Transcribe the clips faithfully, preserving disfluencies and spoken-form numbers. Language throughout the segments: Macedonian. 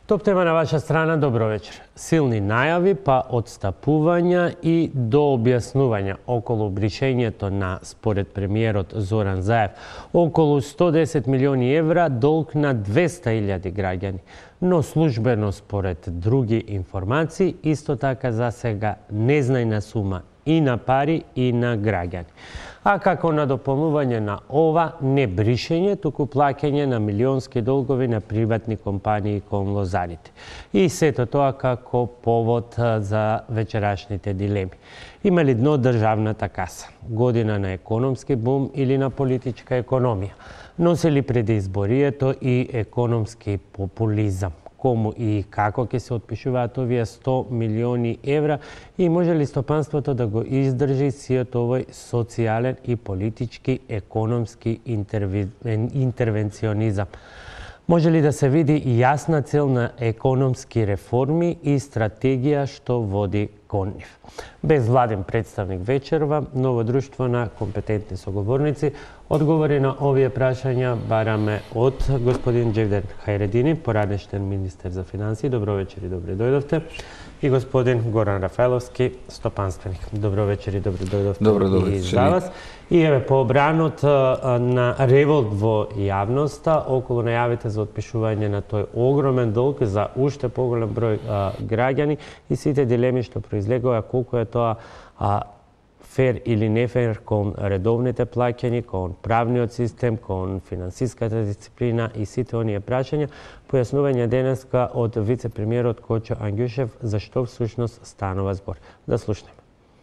Топ тема на ваша страна, добро вечер. Силни најави, па одстапувања и до објаснувања околу бришењето на, според премиерот Зоран Заев, околу сто десет милиони евра долг на двеста илјади граѓани. Но службено, според други информации, исто така за сега незнајна сума и на пари и на граѓани. А како надополнување на ова, не бришење, туку плаќање на милионски долгови на приватни компании кон лозарите. И сето тоа како повод за вечерашните дилеми. Има ли дно државната каса? Година на економски бум или на политичка економија? Носи ли предизборието и економски популизам? Кому и како ќе се отпишуваат овие сто милиони евра и може ли стопанството да го издржи сиот овој социјален и политички економски интервенционизам? Може ли да се види јасна цел на економски реформи и стратегија што води кон нив? Без владен представник вечерва, ново друштво на компетентни соговорници. Одговори на овие прашања бараме од господин Джевдет Хајредини, поранешен министер за финансии. Добро вечер и добре дојдовте. И господин Горан Рафаеловски, стопанственик. Добро вечер и добре дојдовте. Добро дојдовте. И за вас. И еве по обранот на револт во јавноста околу најавите за отпишување на тој огромен долг за уште поголем број а, граѓани и сите дилеми што произлегува колку е тоа а, фер или не фер кон редовните плаќањи, кон правниот систем, кон финансиската дисциплина и сите оние прашања. Појаснување денеска од вице-премиерот Кочо Ангјушев за што всушност станува збор. Да слушнеме.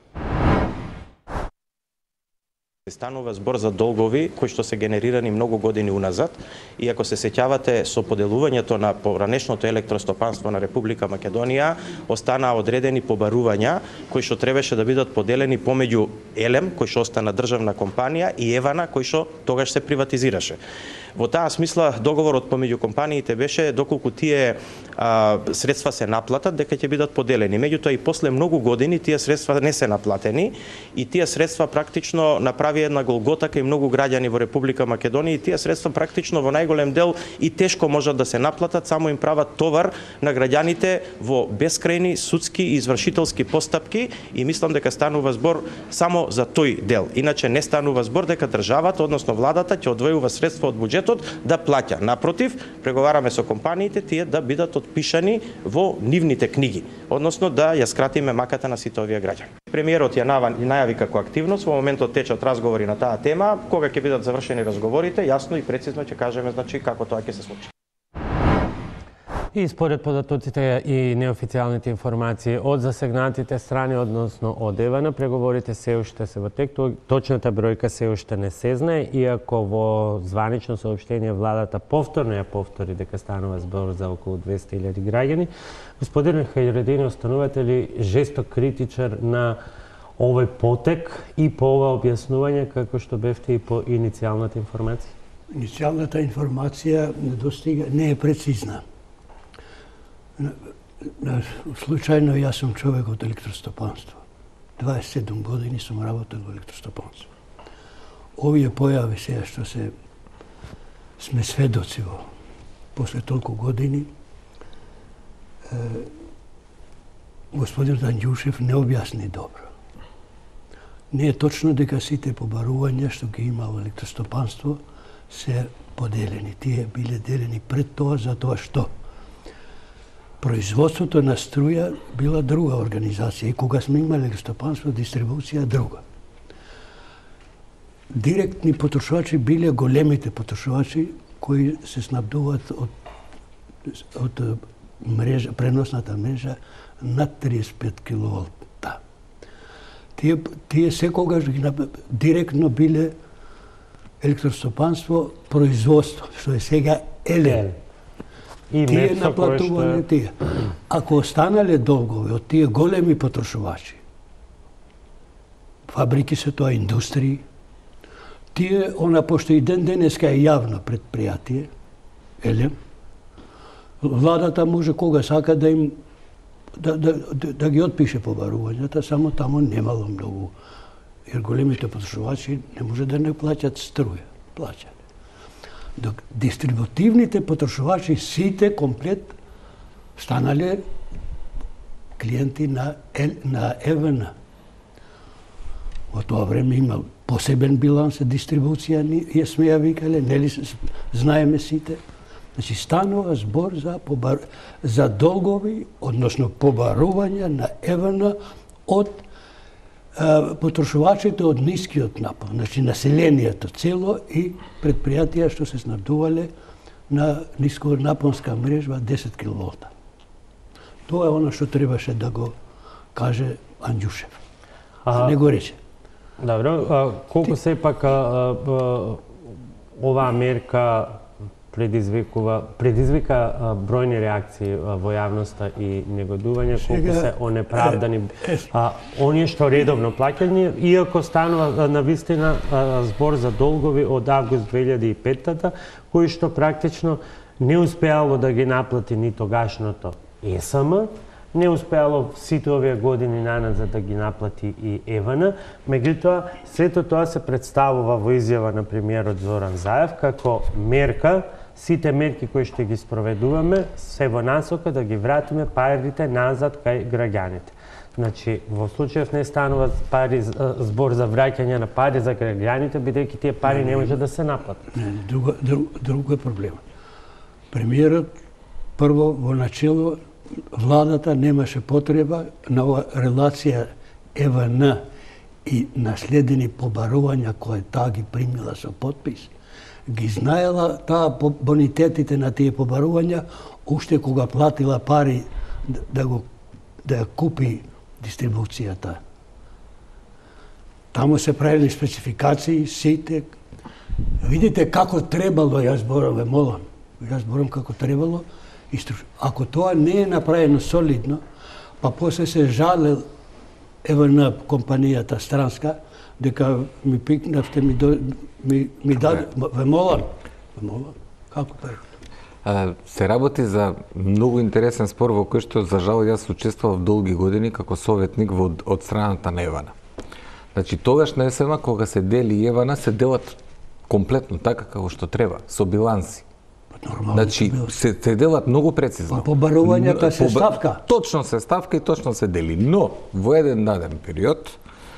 Станува збор за долгови кои што се генерирани многу години уназад и ако се сеќавате со поделувањето на поранешното електростопанство на Република Македонија останаа одредени побарувања кои што требаше да бидат поделени помеѓу Елем, кој што остана државна компанија, и Евана, кој што тогаш се приватизираше. Во таа смисла договорот помеѓу компаниите беше доколку тие а, средства се наплатат дека ќе бидат поделени. Меѓутоа и после многу години тие средства не се наплатени и тие средства практично направи една голгота кај многу граѓани во Република Македонија и тие средства практично во најголем дел и тешко можат да се наплатат, само им прават товар на граѓаните во бескрајни судски и извршителски постапки и мислам дека станува збор само за тој дел. Иначе не станува збор дека државата, односно владата, ќе одвојува средства од буџетот да плаќа. Напротив, преговараме со компаниите тие да бидат отпишани во нивните книги, односно да ја скратиме маката на сите овие граѓани. Премиерот ја најави како активност, во моментот течат разговори на таа тема, кога ќе бидат завршени разговорите, јасно и прецизно ќе кажеме значи како тоа ќе се случи. И според податоците и неофицијалните информации од засегнатите страни, односно од Евана, преговорите се уште се во тек. Точната бројка се уште не се знае, иако во званично соопштение владата повторно ја повтори дека станува збор за околу двеста илјади граѓани. Господин Хајредини, останувате ли жесток критичар на овој потек и по ова објаснување како што бевте и по иницијалната информација? Иницијалната информација не достига, не е прецизна. Случајно јас сум човек од електростопанство. дваесет и седум години сум работел во електростопанство. Овие појави сега што се сме сведоци во после толку години, е, господин Ангјушев не објасни добро. Не е точно дека сите побарувања што ги има во електростопанство се поделени. Тие биле делени пред тоа за тоа што производството на струја била друга организација и кога сме имали електростопанство, дистрибуција друга. Директни потрошувачи биле големите потрошувачи кои се снабдуваат од, од мрежа, преносната мрежа над триесет и пет киловолта. Тие, тие секогаш директно биле електростопанство, производство, што е сега Елем. И тие наплатувале што... тие. Ако останале долгови од тие големи потрошувачи, фабрики се тоа индустрии, тие, она, пошто и ден денеска е јавно предпријатие, Елем, владата може кога сака да им да, да, да, да ги отпише побарувањата, само тамо немало многу. Jer големите потрошувачи не може да не плаќат струја, плаќат. Док дистрибутивните потрошувачи сите комплет станале клиенти на, на ЕВН. Во тоа време имал посебен биланс за дистрибуција, ја сме ја викале, нели знаеме сите. Значи, станува збор за, побар... за долгови, односно побарување на ЕВН од е, потрошувачите од нискиот напон, значи населението цело и предпријатија што се снабдувале на нисконапонска мрежа десет киловолта. Тоа е оно што требаше да го каже Анđушев. А не го рече. Добро, а, колку Ти... сепак а, а, оваа мерка предизвикува предизвика а, бројни реакции а, во јавноста и негодување, колку се онеправдани а, оние што редовно плаќање, иако станува на вистина а, збор за долгови од август две илјади и петта, кои што практично не успеало да ги наплати ни тогашното ЕСМ, не успеало сите овие години наназад да ги наплати и ЕВН. Меѓутоа, сето тоа се представува во изјава на премиерот Зоран Заев како мерка, сите мерки кои што ги спроведуваме се во насока да ги вратиме парите назад кај граѓаните. Значи, во случајов не станува пари, збор за враќање на пари за граѓаните, бидејќи тие пари не може да се наплатат. Не, друго, друго, друго е проблемот. Премиерот прво во начело владата немаше потреба на ова релација ЕВН и наследени побарувања кои таа ги примила со подпис. Ги знаела таа бонитетите на тие побарувања уште кога платила пари да го да ја купи дистрибуцијата. Таму се правили спецификации, сите. Видите како требало, јас зборам, ве молам. Јас зборам како требало. Ако тоа не е направено солидно, па после се жалел ЕВН компанијата странска, дека ми пикнавте, ми, до, ми, ми даде, ве молам, ве молам, како па? Се работи за многу интересен спор во кој што, за жал, јас учествував долги години како советник во, од страната на ЕВН. Значи, тогаш на ЕСМ, кога се дели ЕВН, се делат комплетно така како што треба, со биланси. Нормално, значи, се, се делат многу прецизно. Па побарувањата се ставка. Точно се ставка и точно се дели. Но, во еден даден период,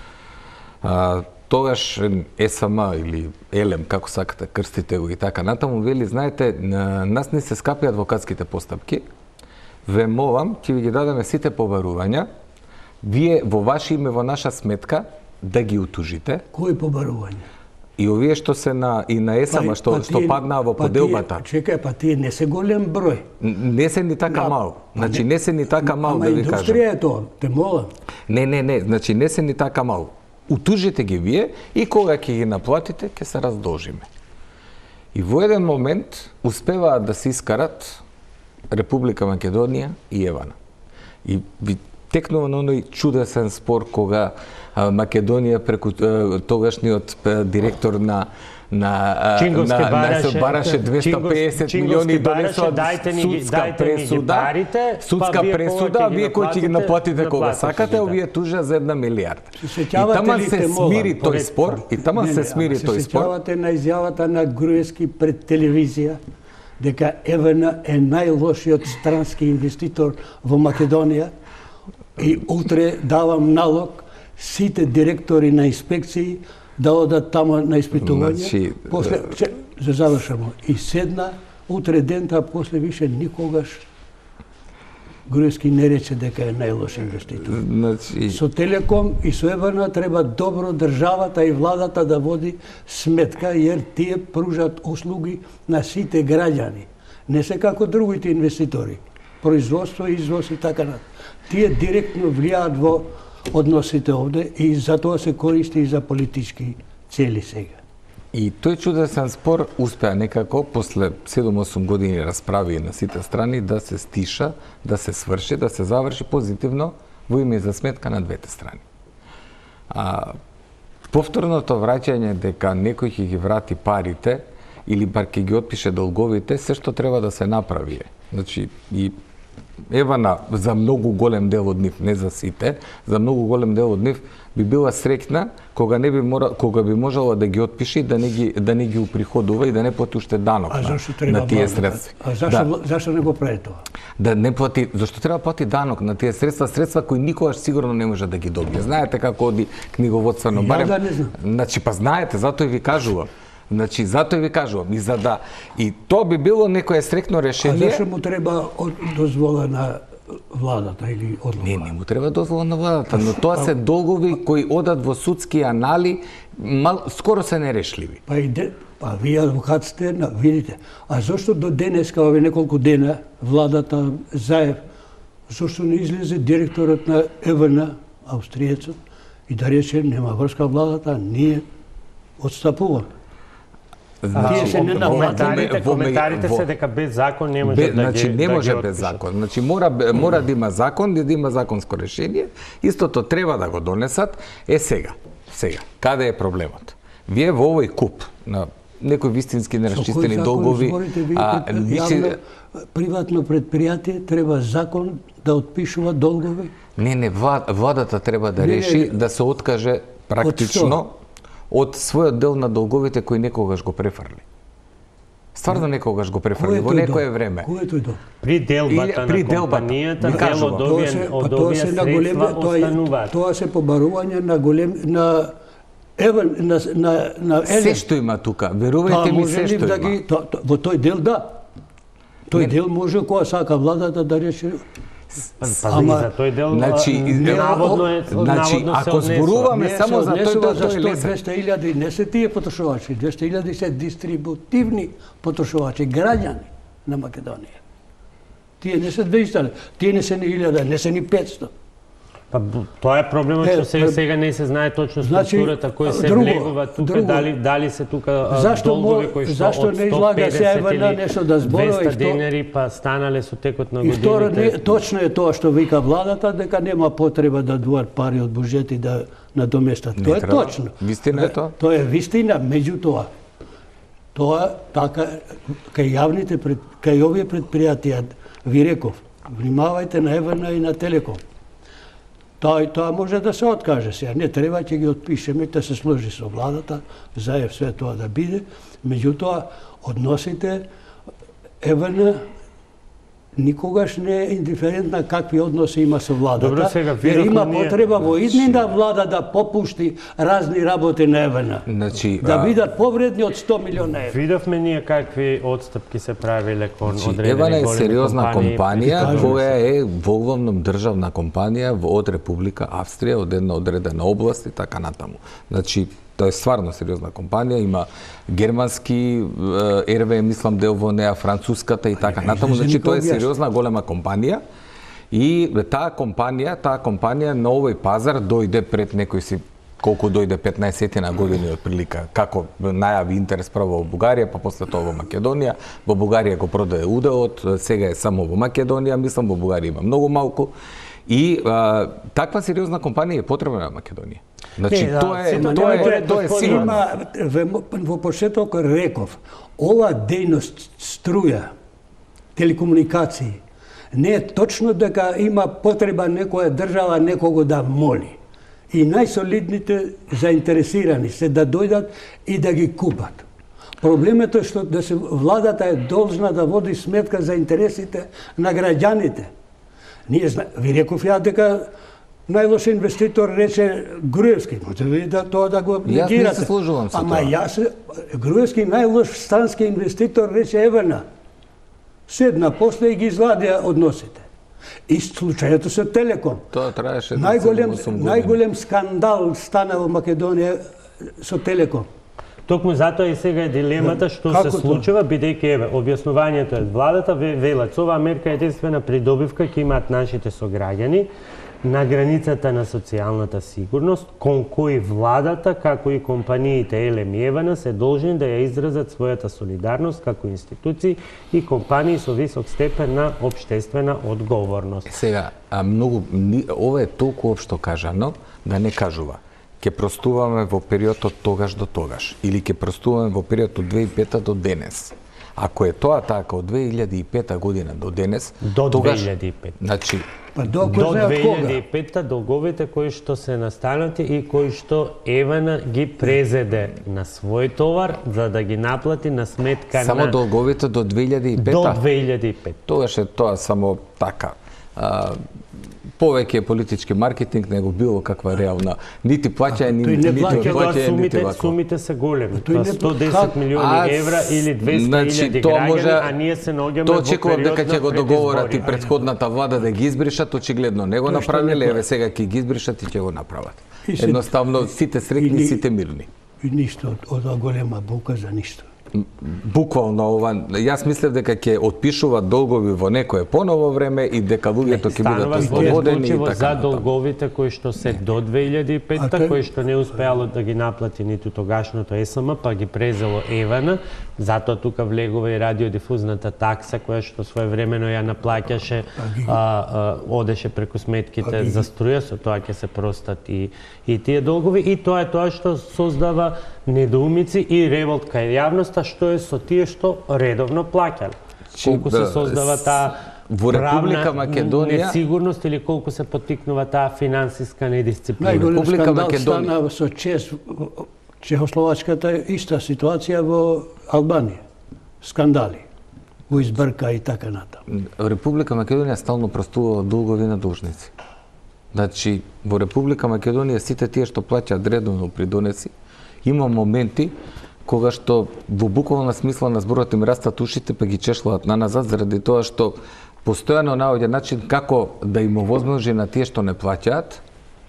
а, тогаш ЕСМ или ЕЛЕМ, како сакате, крстите го и така натаму, вели, знаете, на, нас не се скапи адвокатските постапки, ве молам, ќе ви ги дадеме сите побарувања, вие во ваше име, во наша сметка, да ги утужите. Кои побарувања? И овие што се на и на ЕСМ па, што па што паднаа во поделбата. Чекај, па тие не се голем број. Не се ни така на, мал. Значи не се ни така мал, да ви кажам. Ама индустрија е тоа, те молам. Не, не, не, значи не се ни така мал. Утужите ги вие и кога ќе ги наплатите, ќе се раздолжиме. И во еден момент успеваат да се искарат Република Македонија и ЕВН. И ви текнува на оној чудесен спор кога Македонија преку тогашниот директор на на Чинговски на, бараше, на бараше двесте и песет милиони донесоа судска пресуда, судска пресуда, вие кои ќе ги наплатите кога сакате, овие тужа за една милиарда. И тама се смири тој спор, и тама се смири тој спор. Се сеќавате на изјавата на Груевски пред телевизија дека ЕВН е најлошиот странски инвеститор во Македонија и утре давам налог сите директори на инспекции да одат тамо на испитување. Значи, после, че, за завршамо. И седна, утре дента, после више никогаш Груевски не рече дека е најлош инвеститор. Значи... Со Телеком и со ЕВН треба добро државата и владата да води сметка, јер тие пружат услуги на сите граѓани. Не се како другите инвеститори. Производство, извоз и така натаму. Тие директно влијаат во односите овде и затоа се користи и за политички цели сега. И тој чудесен спор успеа некако после седум-осум години расправи на сите страни да се стиша, да се сврши, да се заврши позитивно во име за сметка на двете страни. А повторното враќање дека некој ќе ги врати парите или бар ќе ги отпише долговите, се што треба да се направи е. Значи, и Евана за многу голем дел од нив, не за сите, за многу голем дел од нив би била среќна кога не би мора, кога би можела да ги отпиши, да не ги да не ги уприходува и да не плати уште данок А на, зашто треба на тие данок? средства. А зашто, Да. зашто не го прави тоа? Да не плати, зашто треба плати данок на тие средства, средства кои никогаш сигурно не може да ги добие. Знаете како оди книговодствено, Ја барем. да не знам. Значи па знаете, затоа и ви кажувам. Значи затоа и ви кажувам и за да и тоа би било некое среќно А решение. зашто му треба од- дозвола на владата или одлука? Не, не му треба дозвола на владата, но тоа се долгови кои одат во судски анали, мал, скоро се нерешливи. Па и де, па вие адвокат сте, на, видите. А зашто до денеска, овие неколку дена, владата Заев, зашто не излезе директорот на Е В Н, австриецот, и да рече нема врска владата, ние отстапуваме. Тие се не коментарите, во- коментарите во- се дека без закон не може Бе, да значи ги не да може ги без отпишат. закон. Значи мора бе- мора да има закон и да има законско решение. Истото треба да го донесат. Е сега. Сега, каде е проблемот? Вие во овој куп на некои вистински Со кој нерасчистени закон долгови, зборите вие а пред више- јавно, приватно предпријатие треба закон да отпишува долгови? не, не, вла- владата треба да Не, не, реши не. да се откаже практично од својот дел на долговите кои некогаш го префрли. Стварно некогаш го префрли во тој некое дол? време. Кој е тој дол? При делбата Или при на делбата, компанијата, ви дел кажувам. од Тоа овие, се, па од тоа овие се на големи, средства тоа е, остануваат. тоа се побарување на голем на ева на на на Се Елен. што има тука, Таа верувајте ми, може се ли што да има. ги то, то, во тој дел да. Тој Не. дел може кога сака владата да реши. Па Ама, за тој дел значи, а, не, наводно е значи, наводно се ако однесува. зборуваме Не само се за тој однесува дел, за тој е сто лесен. двесте илјади, не се тие потрошувачи, двесте илјади се дистрибутивни потрошувачи, граѓани на Македонија. Тие не се двеста, тие не се ни илјада, не се ни петсто. Па б- тоа е проблемот Е, што се, е, сега не се знае точно значи, структурата кои се друго, влегува тука, друго. дали дали се тука а, Зашто долгови мо- кои што зашто од не излага се сто педесет Евана или нешто да зборува и двесте што- денари па станале со текот на И второ, не, годините. точно е тоа што вика владата, дека нема потреба да дуат пари од буџети да надоместат. Не Тоа е треба. точно. Вистина е тоа? Тоа е вистина, меѓутоа, тоа така кај јавните пред, кај овие предпријатија ви реков, внимавајте на Е В Н и на Телеком. Тоа и тоа може да се откаже сега. Не треба, ќе ги отпишеме, да се сложи со владата, заев све тоа да биде. Меѓутоа, односите Е В Н никогаш не е индиферентна какви односи има со владата. Добро, сега Јер видовме има ние- потреба во иднина влада да попушти разни работи на Е В Н. Значи, Да а, бидат повредни од сто милиона евра. Видовме ние какви отстапки се правиле кон Значи, одредени Евана е големи сериозна компании. компанија Кажуваме која е воглавном државна компанија во- од Република Австрија, од една одредена област и така натаму. Значи, тоа е стварно сериозна компанија, има германски Ер Ве, мислам дел во неа, француската и така натаму. излезе Значи, тоа е никога јас. сериозна голема компанија. И таа компанија, таа компанија на овој пазар дојде пред некој си колку дојде петнаесет на години од прилика, како најави интерес прво во Бугарија, па после тоа во Македонија. Во Бугарија го продаде уделот, сега е само во Македонија, мислам во Бугарија има многу малку. И а, таква сериозна компанија е потребна на Македонија. Значи, Не, да, тоа е, сето тоа немојте е, тоа е господине, сигурно. Има, во, во почеток реков, ова дејност струја, телекомуникации, не е точно дека има потреба некоја држава некого да моли. И најсолидните заинтересирани се да дојдат и да ги купат. Проблемот е што да се владата е должна да води сметка за интересите на граѓаните. Ние зна... ви реков ја дека најлош инвеститор рече Груевски, може ви да тоа да го Јас не негирате. се сложувам со Ама тоа. јас Груевски најлош странски инвеститор рече Е В Н. Седна после и ги изладија односите. И случајето со Телеком. Тоа траеше Најголем осум години. најголем скандал стана во Македонија со Телеком. Токму затоа и сега е дилемата што Како се тоа? случува, бидејќи еве објаснувањето е владата ве- велат со оваа мерка единствена придобивка ќе имаат нашите сограѓани на границата на социјалната сигурност, кон кои владата, како и компаниите Елем и Евана се должни да ја изразат својата солидарност како институции и компании со висок степен на општествена одговорност. Сега, а многу ни- ова е толку општо кажано да не кажува ќе простуваме во период од тогаш до тогаш или ќе простуваме во период од две тисачи и пета до денес. Ако е тоа така од две илјади и пета година до денес, До тогаш, две илјади и пета. значи, Па до До кој знае две илјади и кога? пета долговите кои што се настанати и кои што Евана ги презеде на свој товар за да ги наплати на сметка само на долговите до две илјади и пета. до две илјади и пета. Тогаш е тоа само така. А, повеќе е политички маркетинг него било каква реална. Нити плаќање, тој нити не нити плаќа, Тоа плаќање, нити сумите, вако. сумите се големи. тој Тоа не- сто десет как- милиони А, евра или двеста значи, илјади тоа граѓани, може- а ние се наоѓаме Тоа во очекувам период дека ќе на го договорат и предизбори. предходната влада да ги избришат, очигледно не го Тоа што направиле, не еве сега ќе ги избришат и ќе го направат. И се- Едноставно сите среќни, и- сите мирни. И ништо од оваа голема бука за ништо. Буквално ова, јас мислев дека ќе отпишуваат долгови во некое поново време и дека луѓето ќе Станува бидат збор ослободени и исклучиво така за натаму. долговите кои што се до две илјади и пета, А тој- кои што не успеало да ги наплати ниту тогашното Е С М, па ги презело Евана, затоа тука влегува и радиодифузната такса која што своевремено ја наплаќаше, а, а, одеше преку сметките за струја, со тоа ќе се простат и и тие долгови и тоа е тоа што создава недоумици и револт кај јавноста што е со тие што редовно плаќале. Чи, Колку се да, создава таа во Република правна Македонија- несигурност или колку се поттикнува таа финансиска недисциплина. Најголем Република скандал Македонија. стана со ЧЕС, Чехословачката е иста ситуација во Албанија. Скандали во избрка и така натаму. Република Македонија стално простувала долгови на должници. Значи, во Република Македонија сите тие што плаќаат редовно придонеси, има моменти кога што во буквална смисла на зборот им растат ушите па ги чешлаат на назад заради тоа што постојано наоѓа начин како да им овозможи на тие што не плаќаат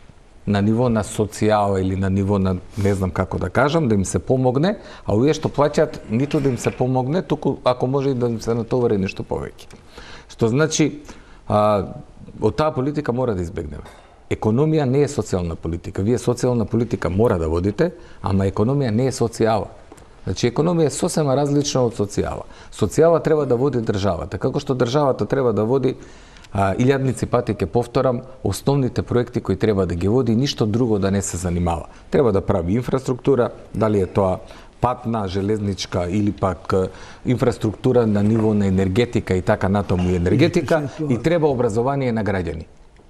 на ниво на социјала или на ниво на не знам како да кажам, да им се помогне, а овие што плаќаат ниту да им се помогне, туку ако може и да им се натовари нешто повеќе. Што значи, а, од таа политика мора да избегнеме. Економија не е социјална политика. Вие социјална политика мора да водите, ама економија не е социјала. Значи, економија е сосема различна од социјала. Социјала треба да води државата. Како што државата треба да води, а, илјадници пати ќе повторам, основните проекти кои треба да ги води, ништо друго да не се занимава. Треба да прави инфраструктура, дали е тоа патна, железничка или пак инфраструктура на ниво на енергетика и така натаму и енергетика, и треба образование на граѓани.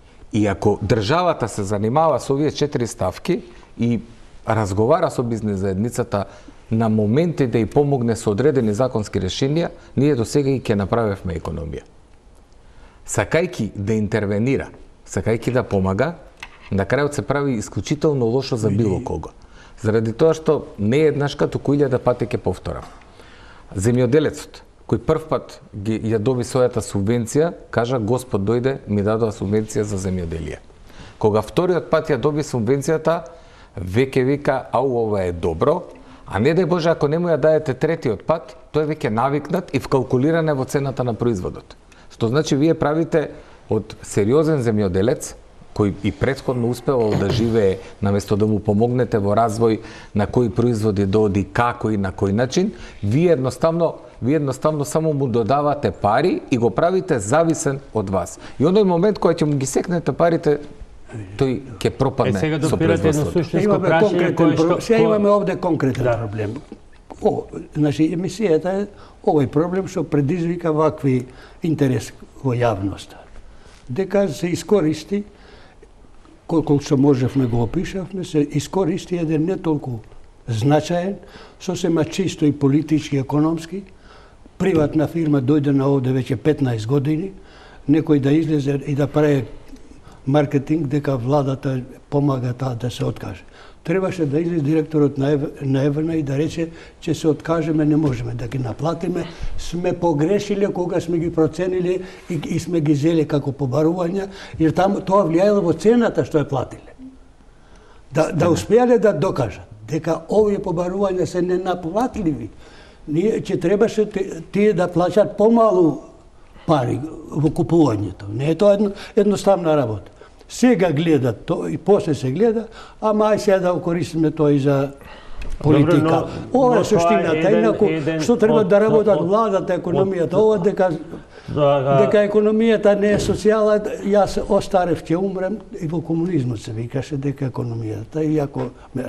И ако државата се занимава со овие четири ставки и разговара со бизнес заедницата на моменти да ја помогне со одредени законски решенија, ние до сега и ќе направевме економија. Сакајки да интервенира, сакајки да помага, на крајот се прави исклучително лошо за било кого. Заради тоа што не еднашка, туку илјада пати ќе повторам. Земјоделецот, кој прв пат ги ја доби својата субвенција, кажа Господ дојде, ми дадоа субвенција за земјоделие. Кога вториот пат ја доби субвенцијата, веќе вика, ау, ова е добро, а не дај Боже, ако не му ја даете третиот пат, тој веќе навикнат и вкалкулиране во цената на производот. Што значи вие правите од сериозен земјоделец, кој и претходно успевал да живее, наместо да му помогнете во развој на кои производи да оди, како и на кој начин, вие едноставно, вие едноставно само му додавате пари и го правите зависен од вас. И оној момент кој ќе му ги секнете парите, тој ќе пропадне Е, сега со допирате едно производството. суштинско Имаме прашање конкретен кое што проблем. Сега ко- имаме овде конкретен Да. проблем. О, значи, емисијата е овој проблем што предизвика вакви интерес во јавноста. Дека се искористи, колку што можевме го опишавме, се искористи еден не толку значаен, сосема чисто и политички, економски, приватна фирма дојде на овде веќе петнаесет години, некој да излезе и да прави маркетинг дека владата помага таа да се откаже. Требаше да излезе директорот на Ев... на Евана и да рече че се откажеме, не можеме да ги наплатиме, сме погрешиле кога сме ги проценили и, и сме ги зели како побарувања, jer таму тоа влијаело во цената што ја платиле. Да, да успеале да докажат дека овие побарувања се ненаплатливи. Ние ќе требаше тие да плаќаат помалу пари во купувањето. Не е тоа едно, едноставна работа. Сега гледат тоа и после се гледа, ама ај сега да користиме тоа и за политика. Добро, но- ова но е суштината. тоа е еден- Инаку, еден што треба од- да работат од- владата, економијата, ова дека Да, да. дека економијата не е социјала, јас остарев ќе умрем и во комунизмот се викаше дека економијата, иако ме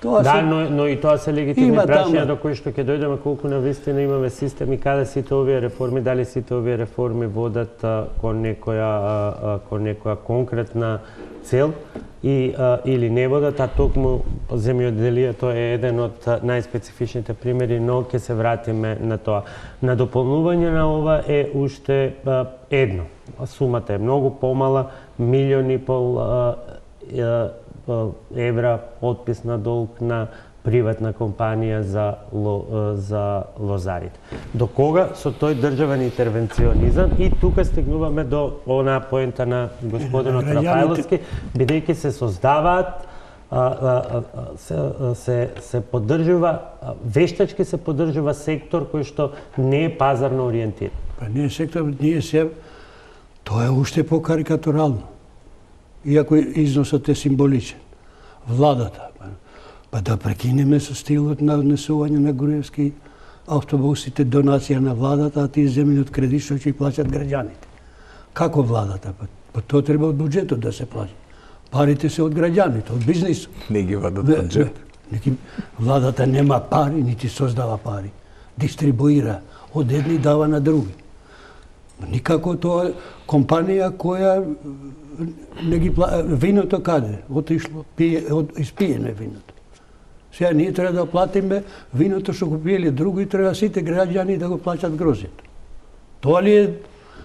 Тоа Да, се- но, но и тоа се легитимни Има прашања тама. до кои што ќе дојдеме колку навистина имаме систем и каде сите овие реформи, дали сите овие реформи водат а, кон некоја а, а, кон некоја конкретна цел и а, или не водат, а токму земјоделието е еден од а, најспецифичните примери, но ќе се вратиме на тоа. На дополнување на ова е уште а, едно. Сумата е многу помала, милиони и пол а, а, евра отпис на долг на приватна компанија за, ло, за лозарите. До кога со тој државен интервенционизам и тука стигнуваме до онаа поента на господинот Граѓаните- Рафаеловски, бидејќи се создаваат а, а, а, се, се, се поддржува, а, вештачки се поддржува сектор кој што не е пазарно ориентиран. Па не е сектор, ние се... Тоа е уште по-карикатурално. Иако износот е символичен. Владата. Па, па да прекинеме со стилот на однесување на Груевски автобусите, донација на владата, а тие земјени од кредит што ќе плаќат граѓаните. Како владата? Па, па тоа треба од буџетот да се плаќа. Парите се од граѓаните, од бизнисот. Не ги вадат Не, од джеб. не, неки- Владата нема пари, нити создава пари. Дистрибуира од едни дава на други. Никако тоа е компанија која не ги пла... виното каде? Отишло, пие, од... испиене виното. Сега ние треба да платиме виното што го пиеле други, треба сите граѓани да го плаќат грозето. Тоа ли е...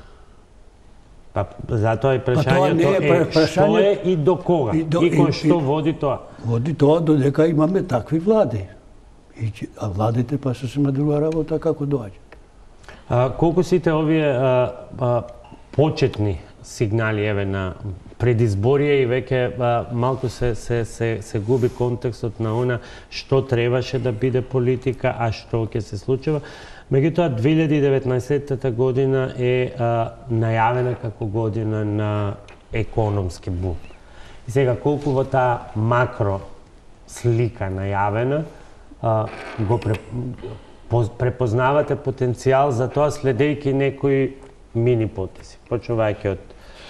Па затоа и тоа прашањето не е е, пра- што прашање- е и до кога и и, до- кон и- што и- води тоа. Води тоа додека имаме такви влади. И, ќе- а владите па сосема друга работа како доаѓа. А, колку сите овие а, а, почетни сигнали еве на предизборие и веќе а, малку се, се, се, се губи контекстот на она што требаше да биде политика, а што ќе се случува. Меѓутоа, две илјади и деветнаесетта година е а, најавена како година на економски бум. И сега, колку во таа макро слика најавена, а, го пре, поз- препознавате потенцијал за тоа следејќи некои мини потези, почнувајќи од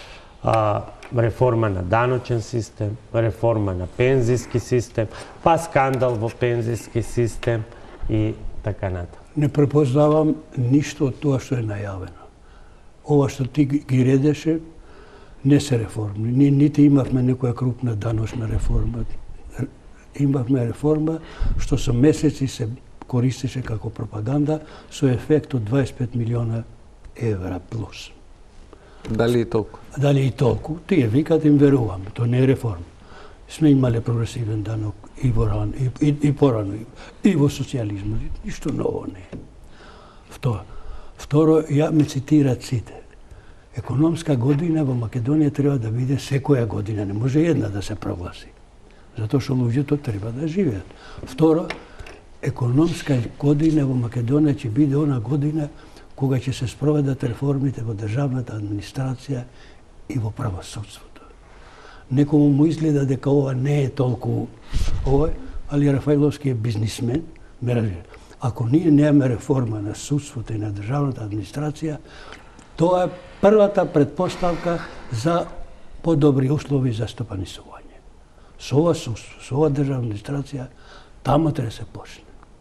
а, реформа на даночен систем, реформа на пензиски систем, па скандал во пензиски систем и така натаму. Не препознавам ништо од тоа што е најавено. Ова што ти ги ги редеше, не се реформи. Ни, нити имавме некоја крупна даночна реформа. Р- Имавме реформа што со месеци се користеше како пропаганда со ефект од дваесет и пет милиона евра плюс. Дали и толку? Дали и толку? Тие викат, им веруваме. Тоа не е реформа. Сме имале прогресивен данок и во ран, и, и, и порано, и, и во социјализмот. Ништо ново не е. Второ, второ, ја ме цитират сите. Економска година во Македонија треба да биде секоја година, не може една да се прогласи. Затоа што луѓето треба да живеат. Второ, економска година во Македонија ќе биде она година кога ќе се спроведат реформите во државната администрација и во правосудството. Некому му изгледа дека ова не е толку ова, али Рафаеловски е бизнисмен, ме разбира. Ако ние немаме реформа на судството и на државната администрација, тоа е првата предпоставка за подобри услови за стопанисување. Со ова судство, со ова државна администрација, тамо треба да се почне.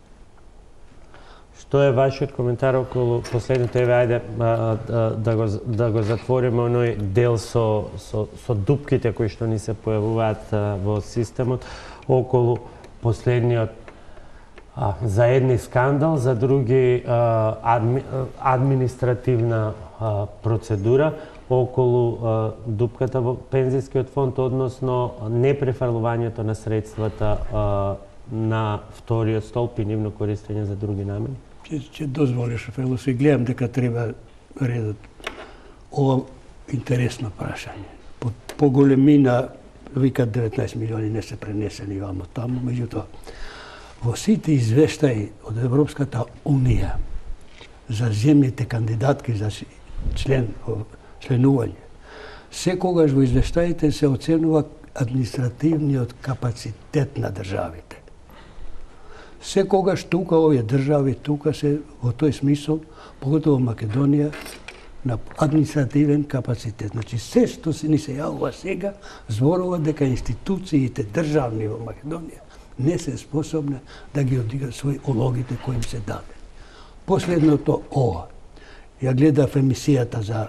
Што е вашиот коментар околу последното, еве ајде а, а, да го да го затвориме оној дел со со со дупките кои што ни се појавуваат а, во системот околу последниот а, за едни скандал, за други а, адми, административна а, процедура околу а, дупката во пензискиот фонд, односно непрефрлувањето на средствата а, на вториот столб и нивно користење за други намени? Ќе, ќе дозволиш, Рафаеловски, гледам дека треба редот. Ова интересно прашање. По, по големина, викат деветнаесет милиони не се пренесени вамо таму, меѓутоа, во сите извештаи од Европската Унија за земјите кандидатки за си- член, членување, секогаш во извештаите се оценува административниот капацитет на државите. Секогаш тука овие држави, тука се во тој смисол, поготово Македонија, на административен капацитет. Значи, се што се ни се јавува сега, зборува дека институциите државни во Македонија не се способни да ги одиграат своји улогите кои им се даде. Последното ова. Ја гледав емисијата за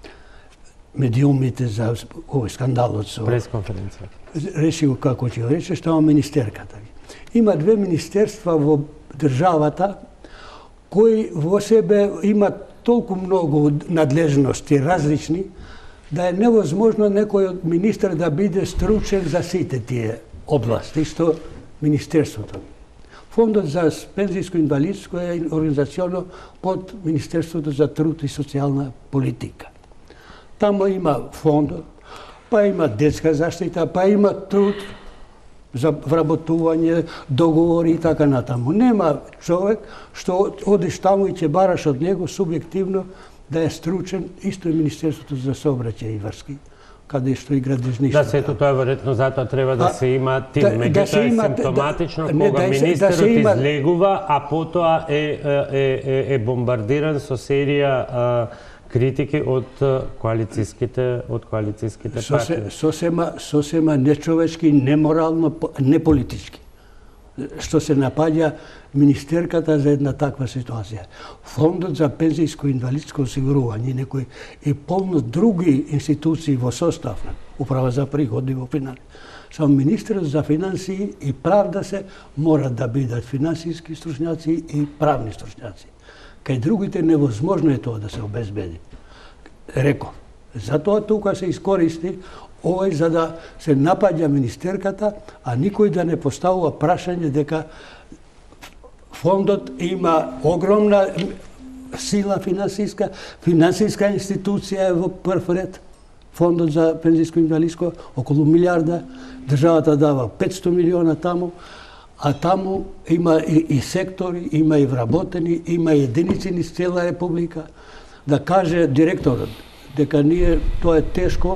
медиумите за овој скандалот со пресконференција. Реши го како ќе го рече, што министерката. Има две министерства во државата кои во себе имат толку многу надлежности различни, да е невозможно некој од министар да биде стручен за сите тие области, што Министерството. Фондот за пензijsko инвалидско е организационно под Министерството за труд и социјална политика. Тамо има фондот, па има детска заштита, па има труд за вработување, договори и така натаму. Нема човек што одиш таму и ќе бараш од него субјективно да е стручен, исто и Министерството за сообраќај и врски, каде што и градежништво. Да, сето тоа веројатно затоа треба да се има тим. Да, Меѓутоа да се е има- симптоматично да- не, кога да се- да министерот се има- излегува, а потоа е, е, е, е бомбардиран со серија а, критики од а, коалицијските од коалицијските Сосе, партии. сосема, сосема нечовечки, неморално, по- неполитички. Што се напаѓа министерката за една таква ситуација. Фондот за пензijsko и инвалидско осигурување и некои и полно други институции во состав, управа за приходи во финансии. Само министерот за финансии и правда се мора да бидат финансиски стручњаци и правни стручњаци. Кај другите невозможно е тоа да се обезбеди. Реков. Затоа тука се искористи овој за да се напаѓа министерката, а никој да не поставува прашање дека фондот има огромна сила финансиска, финансиска институција е во прв ред. Фондот за пензijsko и инвалидско околу милиарда, државата дава петсто милиона таму, а таму има и, и сектори, има и вработени, има и единици низ цела република. Да каже директорот дека ние тоа е тешко,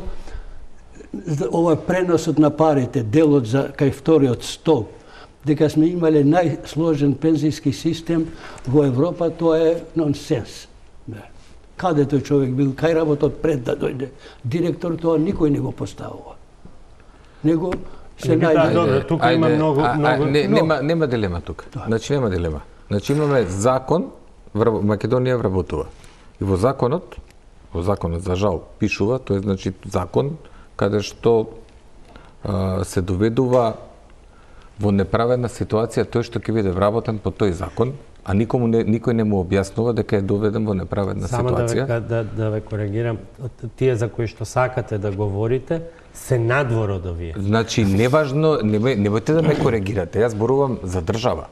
ова преносот на парите, делот за кај вториот столб, дека сме имале најсложен пензijски систем во Европа, тоа е нонсенс. Каде тој човек бил, кај работот пред да дојде директор, тоа никој не го поставува. Него се Меѓутоа, најде. добро, тука има многу, а, многу... а, не, но- нема, нема дилема тука. Значи нема дилема. Значи имаме закон, вра- Македонија вработува. И во законот, во законот за жал пишува, тоа е значи закон каде што а, се доведува во неправедна ситуација тој што ќе биде вработен по тој закон, а никому не, никој не му објаснува дека е доведен во неправедна Само да ситуација. ве, да, да ве коригирам, тие за кои што сакате да говорите, се надвор од овие. Значи, неважно, немој, немојте да ме коригирате, јас зборувам за држава.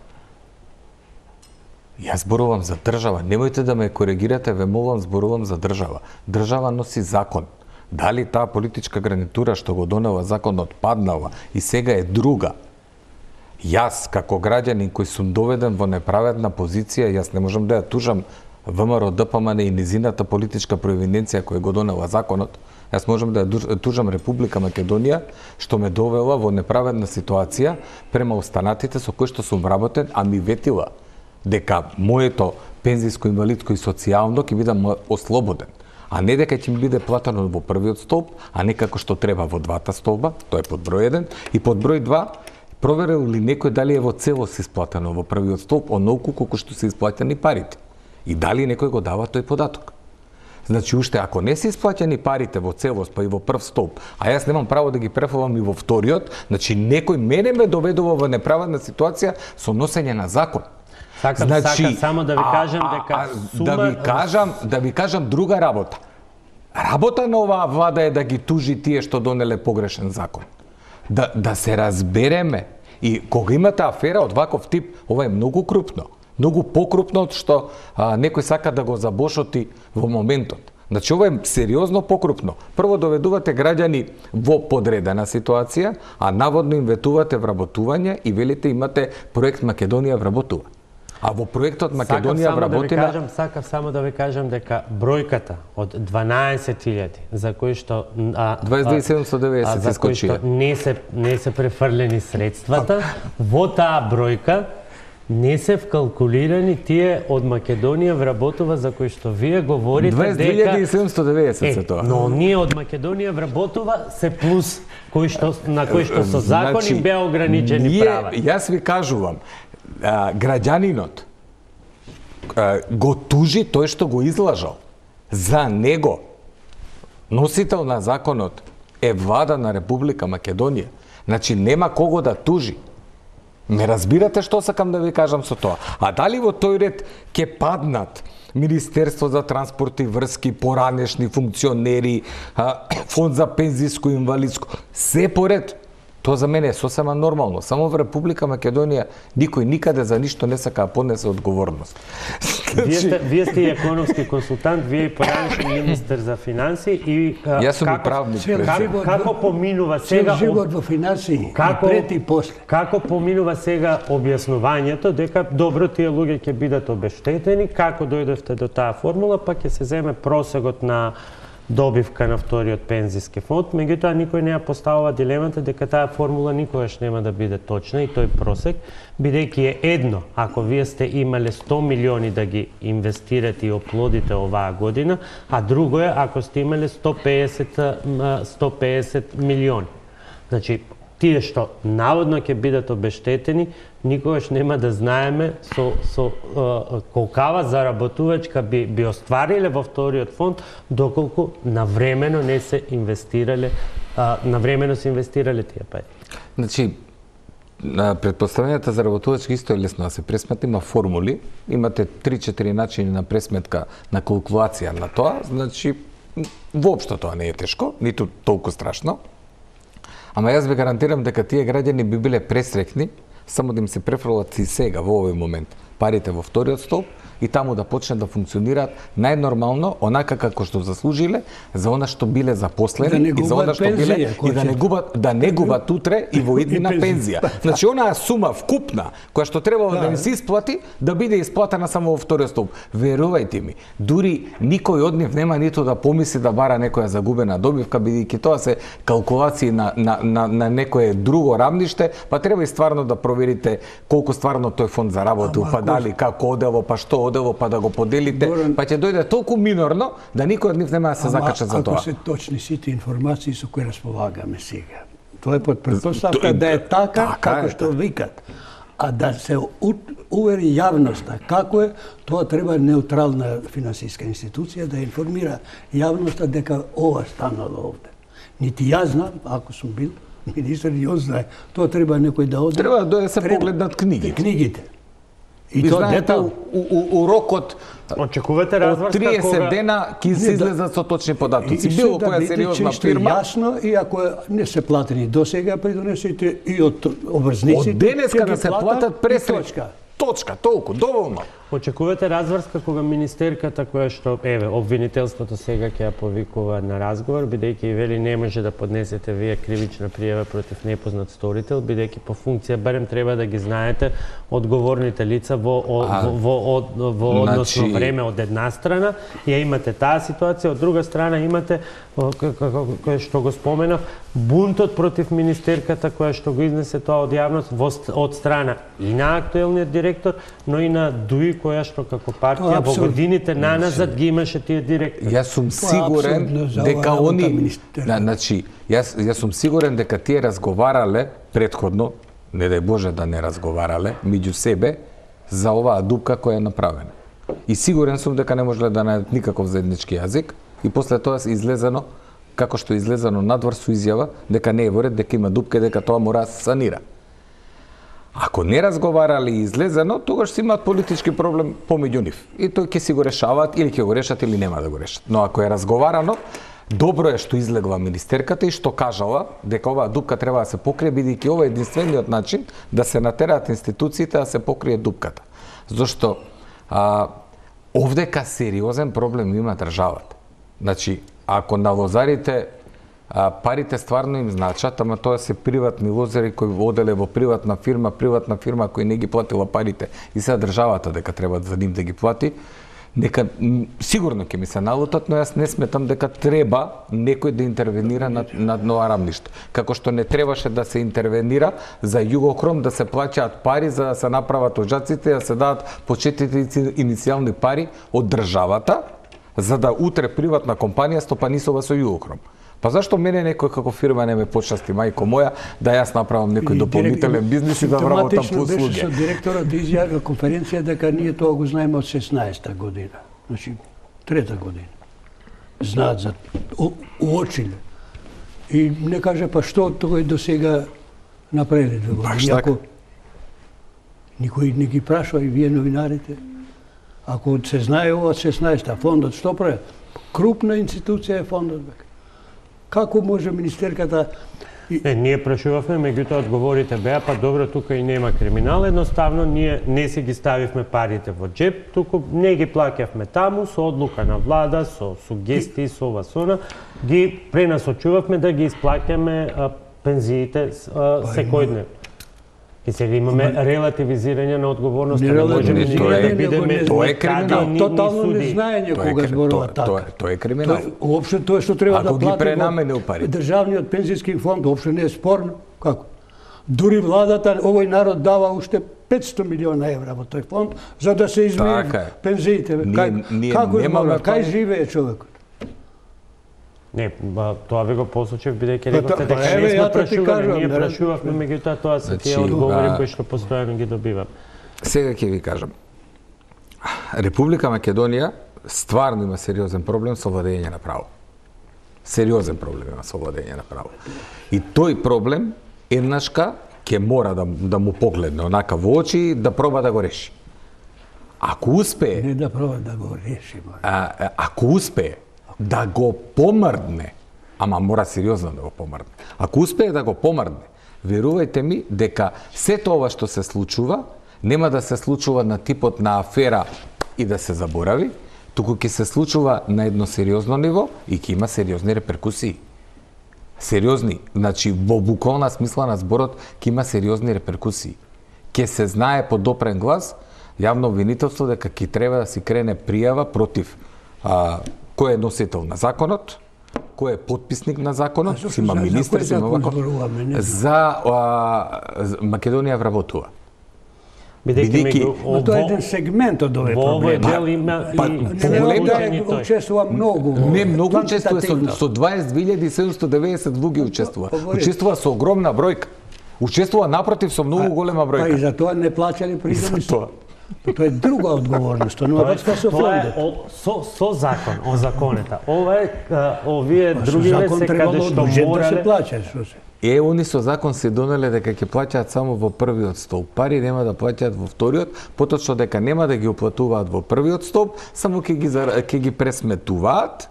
Јас зборувам за држава, немојте да ме коригирате, ве молам, зборувам за држава. Држава носи закон. Дали таа политичка гарнитура што го донела законот паднала и сега е друга, јас, како граѓанин кој сум доведен во неправедна позиција, јас не можам да ја тужам ВМРО ДПМН и низината политичка провиненција која го донела законот. Јас можам да ја тужам Република Македонија, што ме довела во неправедна ситуација према останатите со кои што сум вработен, а ми ветила дека моето пензijsko, инвалидско и социјално ќе бидам ослободен, а не дека ќе ми биде платено во првиот столб, а не како што треба во двата столба, тоа е под број еден, и под број два, проверил ли некој дали е во целост исплатено во првиот столб онолку колку што се исплатени парите и дали некој го дава тој податок. Значи, уште ако не се исплаќани парите во целост, па и во прв столб, а јас немам право да ги префалам и во вториот, значи некој мене ме доведува во неправедна ситуација со носење на закон. Сакам, сакам само да ви кажам дека а, сума... да ви кажам, да ви кажам друга работа. Работа на оваа влада е да ги тужи тие што донеле погрешен закон. Да, да се разбереме. И кога имате афера од ваков тип, ова е многу крупно. Многу покрупно од што а, некој сака да го забошоти во моментот. Значи, ова е сериозно покрупно. Прво доведувате граѓани во подредена ситуација, а наводно им ветувате вработување и велите имате проект Македонија вработува. А во проектот Македонија сакам вработила... Да ви кажам, сакам само да ви кажам дека бројката од дванаесет илјади за кои што а, дваесет две седумстотини и деветдесет а, за кои искочија. што не се не се префрлени средствата, во таа бројка не се вкалкулирани тие од Македонија вработува за кои што вие говорите дваесет двајца седумстотини и деветдесет се тоа. Но ние од Македонија вработува се плюс кои што на кои што со закони значи, беа ограничени ние, права. Јас ви кажувам, а, граѓанинот а, го тужи тој што го излажал. За него носител на законот е влада на Република Македонија. Значи нема кого да тужи. Ме разбирате што сакам да ви кажам со тоа? А дали во тој ред ќе паднат Министерство за транспорт и врски, поранешни функционери, Фонд за пензиско и инвалидско, се поред? Тоа за мене е сосема нормално. Само во Република Македонија никој никаде за ништо не сака да поднесе одговорност. Вие сте, вие сте и економски консултант, вие и поранешен министер за финансии и Јас сум и правник. Како, како поминува сега живот во финансии, како, пред и после. Како поминува сега објаснувањето дека добро тие луѓе ќе бидат обештетени, како дојдовте до таа формула, па ќе се земе просегот на добивка на вториот пензиски фонд, меѓутоа никој не ја поставува дилемата дека таа формула никогаш нема да биде точна и тој просек, бидејќи е едно, ако вие сте имале сто милиони да ги инвестирате и оплодите оваа година, а друго е ако сте имале сто пеесет милиони. Значи, тие што наводно ќе бидат обештетени, никогаш нема да знаеме со, со uh, колкава заработувачка би, би оствариле во вториот фонд, доколку навремено не се инвестирале, uh, навремено се инвестирале тие пари. Значи, предпоставењата за работувачки исто е лесно да се пресметне, има формули, имате три-четири начини на пресметка, на калкулација на тоа, значи, воопшто тоа не е тешко, ниту толку страшно. Ама јас ви гарантирам дека тие граѓани би биле пресрекни само да им се префрлат и сега во овој момент парите во вториот столб и таму да почнат да функционираат најнормално, онака како што заслужиле, за она што биле запослени да и за она што биле и да не губат да не губат утре и во иднина пензија. Значи онаа сума вкупна која што требало да им се исплати, да биде исплатена само во вториот столб. Верувајте ми, дури никој од нив нема ниту да помисли да бара некоја загубена добивка, бидејќи тоа се калкулации на на на, на некое друго рамниште, па треба и стварно да проверите колку стварно тој фонд заработил, па дали како одело, па што одело, па да го поделите, Горан, па ќе дојде толку минорно да никој од нив нема да се закача за тоа. Ако се точни сите информации со кои располагаме сега, тоа е под претпоставка да е така, како што викат. А да се увери јавноста како е, тоа треба неутрална финансиска институција да информира јавноста дека ова станало овде. Нити јас знам, ако сум бил министер, и он знае, тоа треба некој да оде. Треба да се погледнат книгите. Книгите. И, и тоа детал у, у, у рокот очекувате разврска триесет кога дена ќе се излезат со точни податоци. Било која сериозна фирма. Јасно, и ако не се платени досега придонесите и од обврзниците. Од денеска да се платат пресречка. Точка, толку, доволно. Очекувате разврска кога министерката која што, еве, обвинителството сега ќе ја повикува на разговор, бидејќи и вели не може да поднесете вие кривична пријава против непознат сторител, бидејќи по функција барем треба да ги знаете одговорните лица во во а, во, во, во односно значи... време од една страна, ја имате таа ситуација, од друга страна имате кој што го споменав, бунтот против министерката која што го изнесе тоа од јавност од страна и на актуелниот директор, но и на ДУИ која што како партија во годините наназад ги имаше тие директори. Јас сум сигурен дека они, значи, јас јас сум сигурен дека тие разговарале претходно, не дај Боже да не разговарале меѓу себе за оваа дупка која е направена. И сигурен сум дека не можеле да најдат никаков заеднички јазик и после тоа се излезено како што е излезено надвор со изјава дека не е во ред, дека има дупка и дека тоа мора да се санира. Ако не разговарале и излезено, тогаш си имаат политички проблем помеѓу нив. И тој ќе си го решаваат, или ќе го решат, или нема да го решат. Но ако е разговарано, добро е што излегла министерката и што кажала дека оваа дупка треба да се покрие, бидејќи ова е единствениот начин да се натераат институциите да се покрие дупката. Зошто а, овдека сериозен проблем има државата. Значи, ако на лозарите а, парите стварно им значат, ама тоа се приватни лозари кои оделе во приватна фирма, приватна фирма кој не ги платила парите и сега државата дека треба за ним да ги плати, Нека м, сигурно ќе ми се налутат, но јас не сметам дека треба некој да интервенира на на ова рамниште. Како што не требаше да се интервенира за Југокром, да се плаќаат пари за да се направат оџаците, да се дадат почетните иницијални пари од државата, за да утре приватна компанија стопанисува со Југокром. Па зашто мене некој како фирма не ме почасти, мајко моја, да јас направам некој дополнителен бизнис и да вработам по услуги? Беше со директорот да изјави конференција дека ние тоа го знаеме од шеснаесета година. Значи, трета година. Знаат за уочиле. И не каже, па што тој до сега направили две години? Ако никој не ги прашува и вие новинарите, ако се знае ова од шеснаесета, фондот што прави? Крупна институција е фондот, бека. Како може министерката... Не, ние прашувавме, меѓутоа одговорите беа, па добро, тука и нема криминал, едноставно ние не си ги ставивме парите во джеп, туку не ги плаќавме таму, со одлука на влада, со сугестии, со ова, со она, ги пренасочувавме да ги исплаќаме а, пензиите а, секојдневно. И сега имаме релативизирање на одговорност, не можеме да бидеме тоа е криминал. Тотално незнаење кога зборува така. Тоа е криминал. Уопште тоа што треба да плати. Ако ги пренаменил пари. Државниот пензиски фонд уопште не е спорно. Како? Дури владата, овој народ дава уште петсто милиона евра во тој фонд за да се измени пензиите. Како немаме кај живее човекот? Не, ба, тоа ви го посочив, бидејќи рековте дека не сме прашували, ние прашувавме, меѓутоа тоа се тие одговори кои што постојано ги добивам. Сега ќе ви кажам. Република Македонија стварно има сериозен проблем со владење на право. Сериозен проблем има со владење на право. И тој проблем еднашка ќе мора да, да му погледне онака во очи и да проба да го реши. Ако успее... Не да проба да го реши, а, ако успее да го помрдне, ама мора сериозно да го помрдне. Ако успее да го помрдне, верувајте ми дека сето ова што се случува, нема да се случува на типот на афера и да се заборави, туку ќе се случува на едно сериозно ниво и ќе има сериозни реперкусии. Сериозни, значи во буквална смисла на зборот ќе има сериозни реперкусии. Ќе се знае по допрен глас јавно обвинителство дека ќе треба да се крене пријава против а, кој е носител на законот, кој е потписник на законот, си има министер, си има за Македонија вработува. Бидејќи тоа е еден сегмент од овој проблем. Во има и учествува многу. Не, многу учествува, со дваесет две илјади седумстотини и деветдесет луѓе учествува. Учествува со огромна бројка. Учествува напротив со многу голема бројка. Па и за тоа не плаќале приземи. Тоа е друга одговорност, тоа нема врска со фондот. Тоа е со со закон, о законета. Ова е овие другиве се каде што мора да се плаќа, што се. Е, они со закон се донеле дека ќе плаќаат само во првиот столб. Пари нема да плаќаат во вториот, поточно дека нема да ги уплатуваат во првиот столб, само ќе ги ќе ги пресметуваат.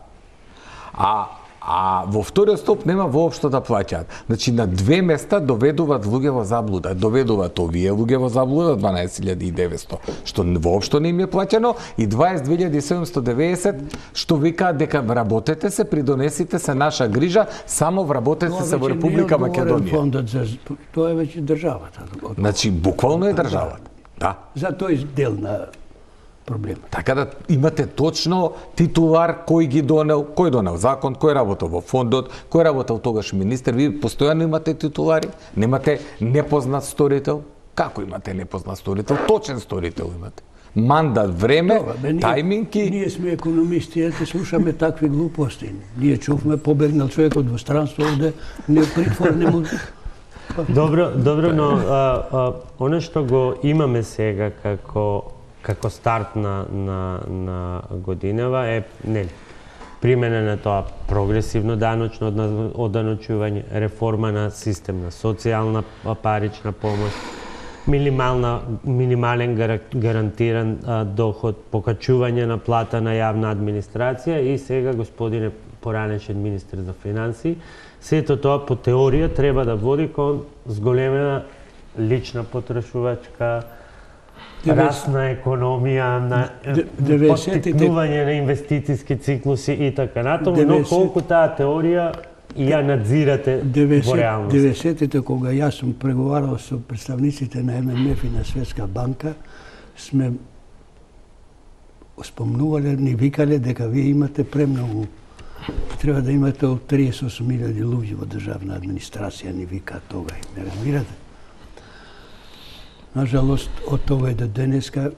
А А во вториот столб нема воопшто да плаќаат. Значи на две места доведуваат луѓе во заблуда. Доведуваат овие луѓе во заблуда дванаесет илјади и деветсто, што воопшто не им е плаќано, и дваесет две илјади седумстотини и деветдесет што викаат дека вработете се, придонесите се наша грижа, само вработете се во Република Македонија. Фондот за тоа е веќе државата. Значи буквално е државата. Да. За тој дел на проблем. Така да имате точно титулар кој ги донел, кој донел закон, кој работел во фондот, кој работел тогаш министер. Ви постојано имате титулари, немате непознат сторител. Како имате непознат сторител? Точен сторител имате. Мандат, време, тајминг и... Ние сме економисти, ете слушаме такви глупости. Ние чувме побегнал човекот во странство овде, не притвор не му... Добро, добро, но а, а, оно што го имаме сега како како старт на, на, на годинава е не, примена на тоа прогресивно даночно оданочување, реформа на систем на социјална парична помош, минимална, минимален гарантиран а, доход, покачување на плата на јавна администрација и сега господине поранешен министер за финансии, сето тоа по теорија треба да води кон зголемена лична потрошувачка, раст на економија, на поттикнување на инвестициски циклуси и така натаму, но колку таа теорија ја надзирате во реалност? деветдесетите кога јас сум преговарал со представниците на Ем Ем Еф и на Светска банка, сме спомнувале, ни викале дека вие имате премногу. Треба да имате од триесет и осум илјади луѓе во државна администрација, ни вика тога, не разбирате? Нажалост, од тоа до денеска,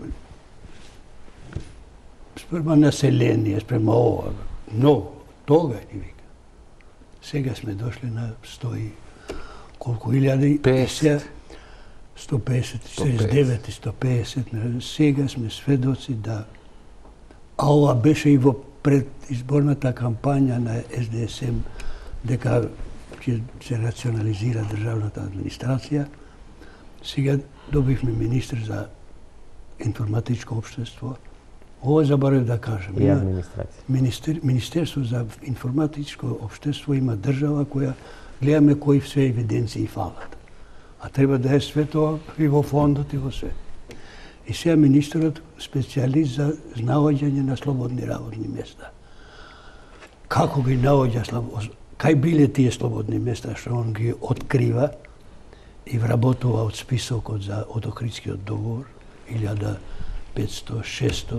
спрема население, спрема ова, но тога ни вика. Сега сме дошли на сто и колку илјади? песет. сто песет, шеесет и девет и сто песет. Сега сме сведоци да... А ова беше и во предизборната кампања на Ес Де Ес Ем, дека ќе се рационализира државната администрација. Сега добивме министр за информатичко општество. Ова заборев да кажам. И администрација. Министер, Министерство за информатичко општество има држава која гледаме кои све евиденции фалат. А треба да е све тоа и во фондот и во све. И сега министерот специјалист за наоѓање на слободни работни места. Како ги наоѓа, кај биле тие слободни места што он ги открива и вработува од списокот за од Охридскиот договор, илјада петсто шеста.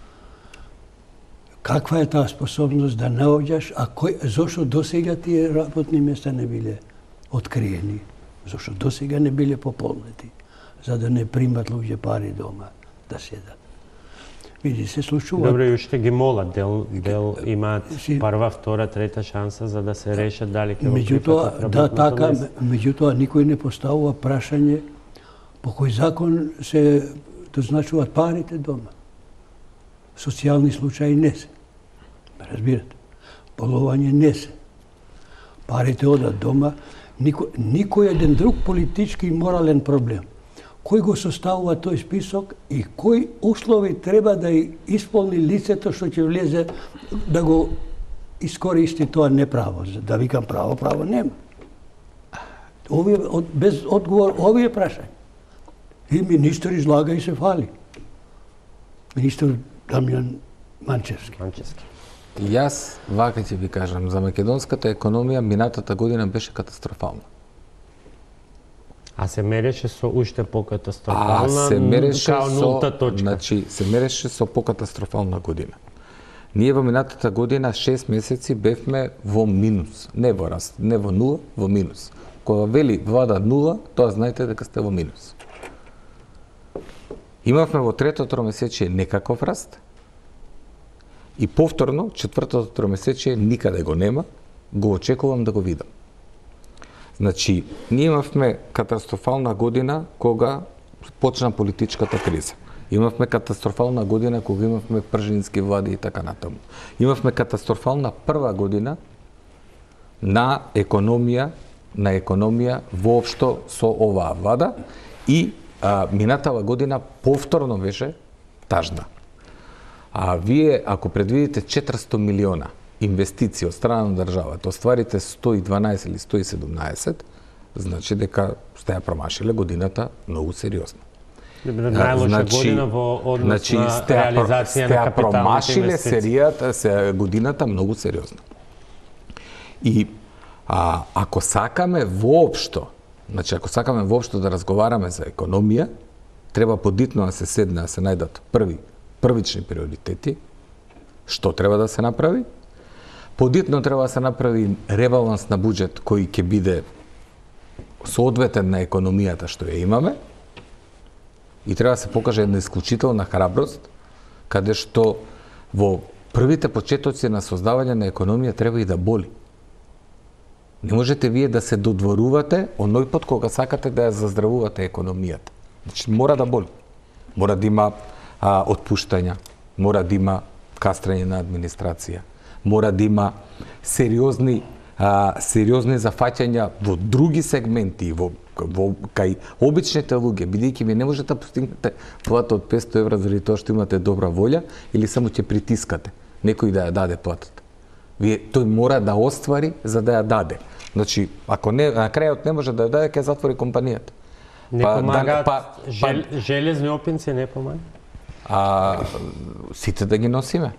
Каква е таа способност да наоѓаш, а кој, зошто досега тие работни места не биле откриени? Зошто досега не биле пополнети? За да не примат луѓе пари дома да седат. Види, се случува... Добро, и уште ги молат, дел, дел имаат прва, втора, трета шанса за да се решат дали ќе го прифатат да, така, место. меѓутоа, никој не поставува прашање по кој закон се дозначуваат парите дома. Социјални случаи не се. Разбирате? Полување не се. Парите одат дома. Никој, никој еден друг политички и морален проблем. Кој го составува тој список и кои услови треба да исполни лицето што ќе влезе да го искористи тоа неправо. Да викам право, право нема. Овие, од, без одговор, овие прашања. И министр излага и се фали. Министр Дамјан Манчевски. Манчевски. Јас вака ќе ви кажам, за македонската економија минатата година беше катастрофална. А се мереше со уште А покатастрофална, се мереше као со, нулта точка. значи, се мереше со покатастрофална година. Ние во минатата година шест месеци бевме во минус, не во раст, не во нула, во минус. Кога вели влада нула, тоа знаете дека сте во минус. Имавме во третото тромесечие некаков раст и повторно четвртото тромесечие никаде го нема, го очекувам да го видам. Значи, ние имавме катастрофална година кога почна политичката криза. Имавме катастрофална година кога имавме пржински влади и така натаму. Имавме катастрофална прва година на економија, на економија воопшто со оваа влада и а, минатава година повторно беше тажна. А вие, ако предвидите четиристо милиона инвестиции од страна на државата, остварите сто и дванаесет или сто и седумнаесет, значи дека сте ја промашиле годината многу сериозно. Најлоша значи, година во однос значи, на сте ја, реализација сте на ја капиталните промашиле инвестиции. серијата, се, годината многу сериозно. И а, ако сакаме воопшто, значи ако сакаме воопшто да разговараме за економија, треба подитно да се седне, да се најдат први, првични приоритети, што треба да се направи. Подитно треба да се направи ребаланс на буџет кој ќе биде соодветен на економијата што ја имаме и треба да се покаже една исклучителна храброст, каде што во првите почетоци на создавање на економија треба и да боли. Не можете вие да се додворувате оној пат кога сакате да ја заздравувате економијата. Значи, мора да боли. Мора да има а, отпуштања, мора да има кастрање на администрација, мора да има сериозни а, сериозни зафаќања во други сегменти, во, во кај обичните луѓе, бидејќи ви не можете да постигнете плата од петсто евра заради тоа што имате добра волја или само ќе притискате некој да ја даде платата. Вие тој мора да оствари за да ја даде. Значи, ако не на крајот не може да ја даде, ќе затвори компанијата. Не Па, помагаат, па, жел, железни опинци не помагаат? А сите да ги носиме.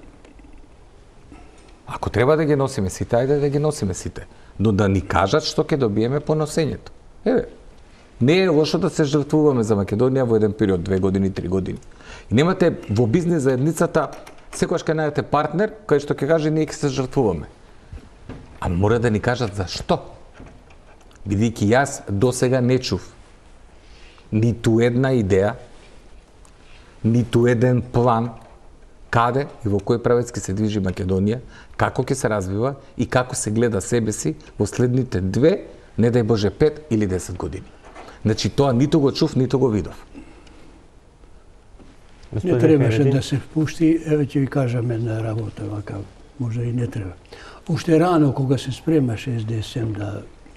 Ако треба да ги носиме сите, ајде да ги носиме сите. Но да ни кажат што ќе добиеме по носењето. Еве, Не е лошо да се жртвуваме за Македонија во еден период, две години, три години. И немате во бизнес заедницата, секогаш кај најдете партнер, кај што ќе каже ние ќе се жртвуваме. А мора да ни кажат зашто. Бидејќи јас досега не чув ниту една идеја, ниту еден план каде и во кој правец ќе се движи Македонија, како ќе се развива и како се гледа себе си во следните две, не дај Боже пет или десет години. Значи тоа ниту го чув, ниту го видов. Не требаше да се впушти, еве ќе ви кажам една работа, вака, може и не треба. Уште рано, кога се спремаше С Д С М да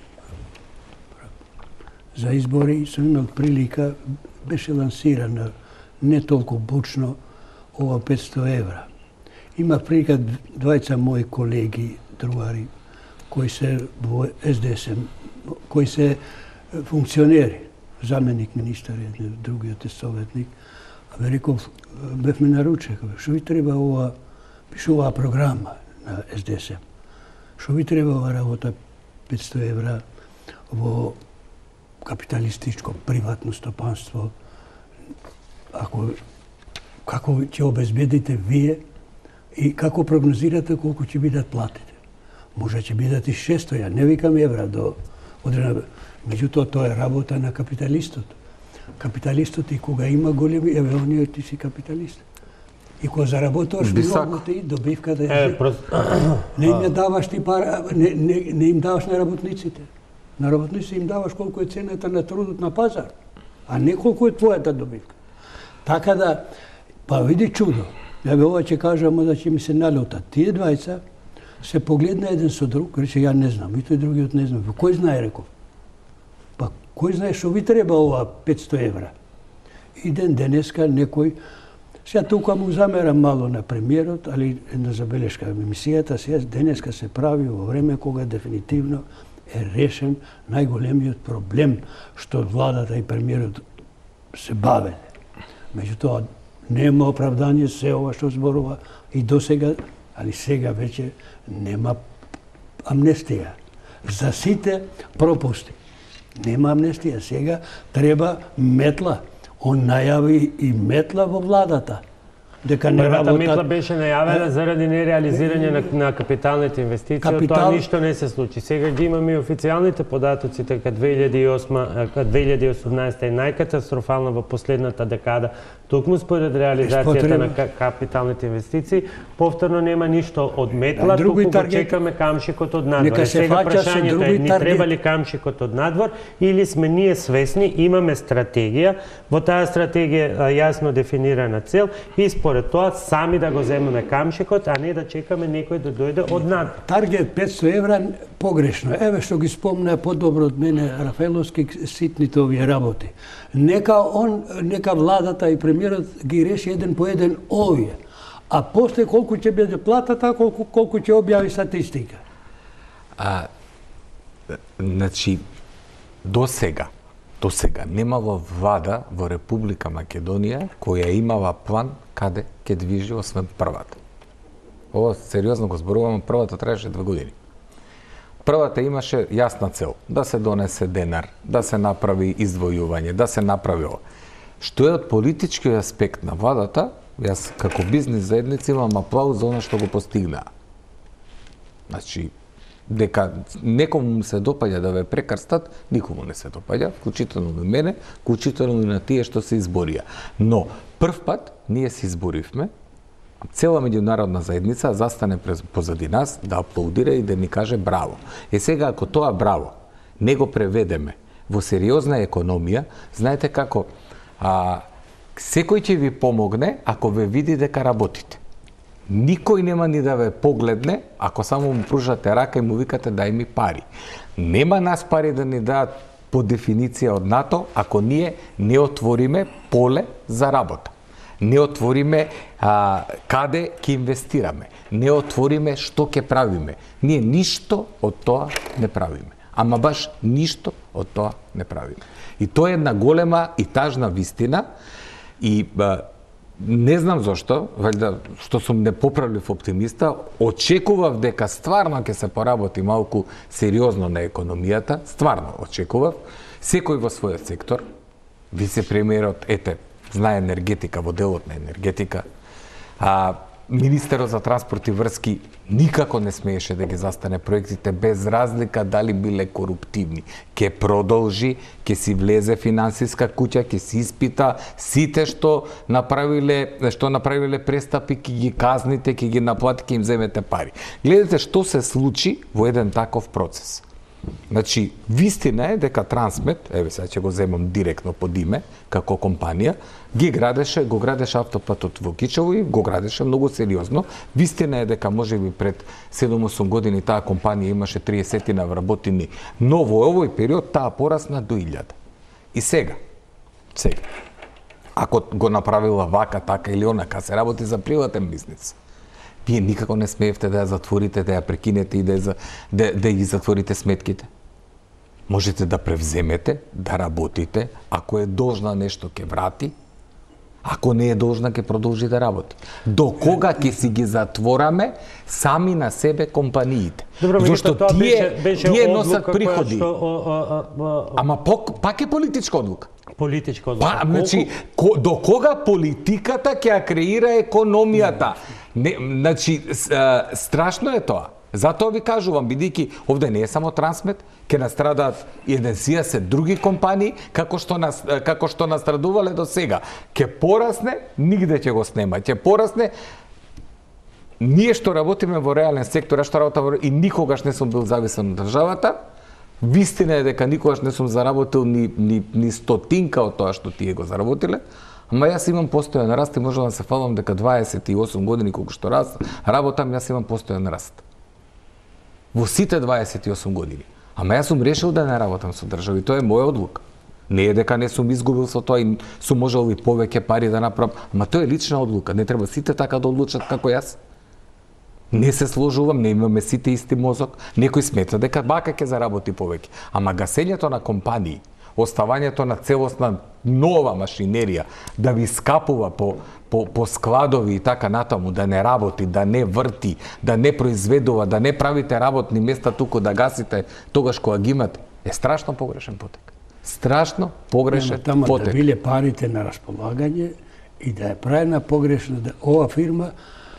за избори, сум имал прилика, беше лансирана не толку бучно ова петсто евра. Има прилика двајца мои колеги, другари, кои се во С Д С М, кои се функционери, заменик министар, другиот е советник, а ме рекол, бевме наруче, што ви треба ова, пишува програма на С Д С М, што ви треба ова работа петсто евра во капиталистичко, приватно стопанство, ако, како ќе обезбедите вие и како прогнозирате колку ќе бидат платите. Може ќе бидат и шесто, ја не викам евра до одрена, меѓутоа тоа е работа на капиталистот. Капиталистот и кога има големи, еве оние ти си капиталист. И кога заработуваш многу ти добивката е, просто... не им даваш ти пара, не, не, не им даваш на работниците. На работниците им даваш колку е цената на трудот на пазар, а не колку е твојата добивка. Така да, па види чудо. Ја бе ова ќе кажам, да ќе ми се налутат. Тие двајца се погледна еден со друг, рече ја не знам, и тој другиот не знам. Кој знае, реков? Па кој знае што ви треба ова петсто евра? Иден денеска некој, сега тука му замерам мало на премиерот, али една забелешка емисијата, сега денеска се прави во време кога дефинитивно е решен најголемиот проблем што владата и премиерот се бавеле. Меѓутоа, нема оправдание се ова што зборува и досега, али сега веќе нема амнестија. За сите пропусти. Нема амнестија. Сега треба метла. Он најави и метла во владата. Дека не Првата работат... метла беше најавена заради нереализирање на, на капиталните инвестиции, Капитал... тоа ништо не се случи. Сега ги имаме и официјалните податоци, дека две илјади и осма, две илјади и осумнаесета е најкатастрофална во последната декада, токму според реализацијата на капиталните инвестиции. Повторно нема ништо од метла, туку го таргет... чекаме камшикот од надвор. Сега прашањето е, ни треба ли камшикот од надвор или сме ние свесни, имаме стратегија, во таа стратегија јасно дефинирана цел и според тоа сами да го земеме камшикот, а не да чекаме некој да дојде од надвор. Таргет петсто евра погрешно. Еве што ги спомна подобро од мене Рафаеловски ситните овие работи. Нека он, нека владата и премиерот ги реши еден по еден овие. А после колку ќе биде платата, колку колку ќе објави статистика. А значи до сега до сега немало влада во Република Македонија која имала план каде ќе движи освен првата. Ова сериозно го зборувам, првата траеше две години. Првата имаше јасна цел, да се донесе денар, да се направи издвојување, да се направи ова. Што е од политичкиот аспект на владата, јас како бизнес заедница имам аплауз за она што го постигнаа. Значи, дека некому се допаѓа да ве прекрстат, никому не се допаѓа, вклучително на мене, вклучително и на тие што се изборија. Но прв пат ние се изборивме, цела меѓународна заедница застане позади нас да аплаудира и да ни каже браво. Е сега ако тоа браво не го преведеме во сериозна економија, знаете како а, секој ќе ви помогне ако ве види дека работите. Никој нема ни да ве погледне ако само му пружате рака и му викате дај ми пари. Нема нас пари да ни дадат по дефиниција од НАТО ако ние не отвориме поле за работа. Не отвориме а, каде ќе инвестираме. Не отвориме што ќе правиме. Ние ништо од тоа не правиме. Ама баш ништо од тоа не правиме. И тоа е една голема и тажна вистина и а, не знам зошто, валјда што сум непоправлив оптимиста, очекував дека стварно ќе се поработи малку сериозно на економијата, стварно очекував, Секој во својот сектор, вице-премиерот, ете, знае енергетика, во делот на енергетика, а министерот за транспорт и врски никако не смееше да ги застане проектите без разлика дали биле коруптивни. Ке продолжи, ке си влезе финансиска куќа, ке си испита сите што направиле, што направиле престапи, ке ги казните, ке ги наплати, ке им земете пари. Гледате што се случи во еден таков процес. Значи, вистина е дека Трансмет, еве сега ќе го земам директно под име, како компанија, ги градеше, го градеше автопатот во Кичево и го градеше многу сериозно. Вистина е дека можеби пред седум-осум години таа компанија имаше триесет на вработени, но во овој период таа порасна до илјада. И сега, сега, ако го направила вака, така или онака, се работи за приватен бизнес. Вие никако не смеевте да ја затворите, да ја прекинете и да, ја, да, да ги затворите сметките. Можете да превземете, да работите, ако е должна нешто ќе врати, ако не е должна ќе продолжи да работи. До кога ќе си ги затвораме сами на себе компаниите? Добро, зашто тоа тие, беше, беше тие носат приходи. Што, о, о, о, Ама пок, пак е политичка одлука. Политичка одлука. Па, значи, ко, до кога политиката ќе ја креира економијата? Не, значи, страшно е тоа. Затоа ви кажувам, бидејќи овде не е само Трансмет, ќе настрадаат еден сијасет други компании, како што нас, како што настрадувале до сега. Ќе порасне, нигде ќе го снема. Ќе порасне. Ние што работиме во реален сектор, што работам и никогаш не сум бил зависен од државата, вистина е дека никогаш не сум заработил ни, ни, ни стотинка од тоа што тие го заработиле, ама јас имам постојан раст и можам да се фалам дека дваесет и осум години колку што раз, работам, јас имам постојан раст. Во сите дваесет и осум години. Ама јас сум решил да не работам со држави, тоа е моја одлука. Не е дека не сум изгубил со тоа и сум можел и повеќе пари да направам, ама тоа е лична одлука, не треба сите така да одлучат како јас. Не се сложувам, не имаме сите исти мозок. Некој смета дека бака ќе заработи повеќе. Ама гасењето на компании, оставањето на целосна нова машинерија, да ви скапува по, по, по складови и така натаму, да не работи, да не врти, да не произведува, да не правите работни места туку да гасите тогаш кога ги имате, е страшно погрешен потек. Страшно погрешен Тама потек. Да биле парите на располагање и да е правена погрешна, да ова фирма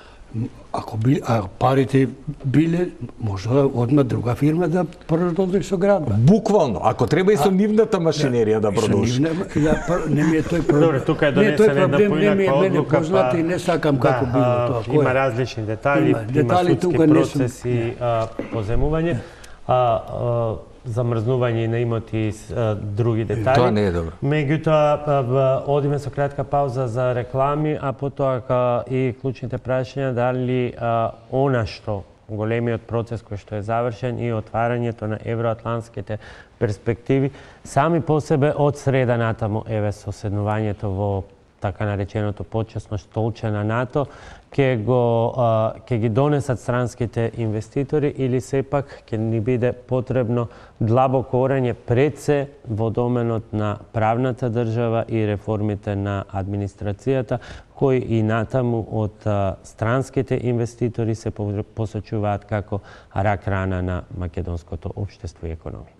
ако би, а парите биле, може одма друга фирма да продолжи со градба. Буквално, ако треба и со нивната машинерија да продолжи. Да, не ми е тој проблем. Добре, тука е донесена една поинака одлука, па... и не сакам како да, било тоа. Има Кој? различни детали, има, детали има судски процеси, не а, поземување. А, а, замрзнување на имоти и други детали. Тоа не е добро. Меѓутоа, одиме со кратка пауза за реклами, а потоа и клучните прашања дали а, она што големиот процес кој што е завршен и отварањето на евроатлантските перспективи, сами по себе од среда натаму, еве со седнувањето во така нареченото почесно столче на НАТО, ќе го ќе ги донесат странските инвеститори или сепак ќе ни биде потребно длабоко орање пред се во доменот на правната држава и реформите на администрацијата, кои и натаму од странските инвеститори се посочуваат како рак рана на македонското општество и економија.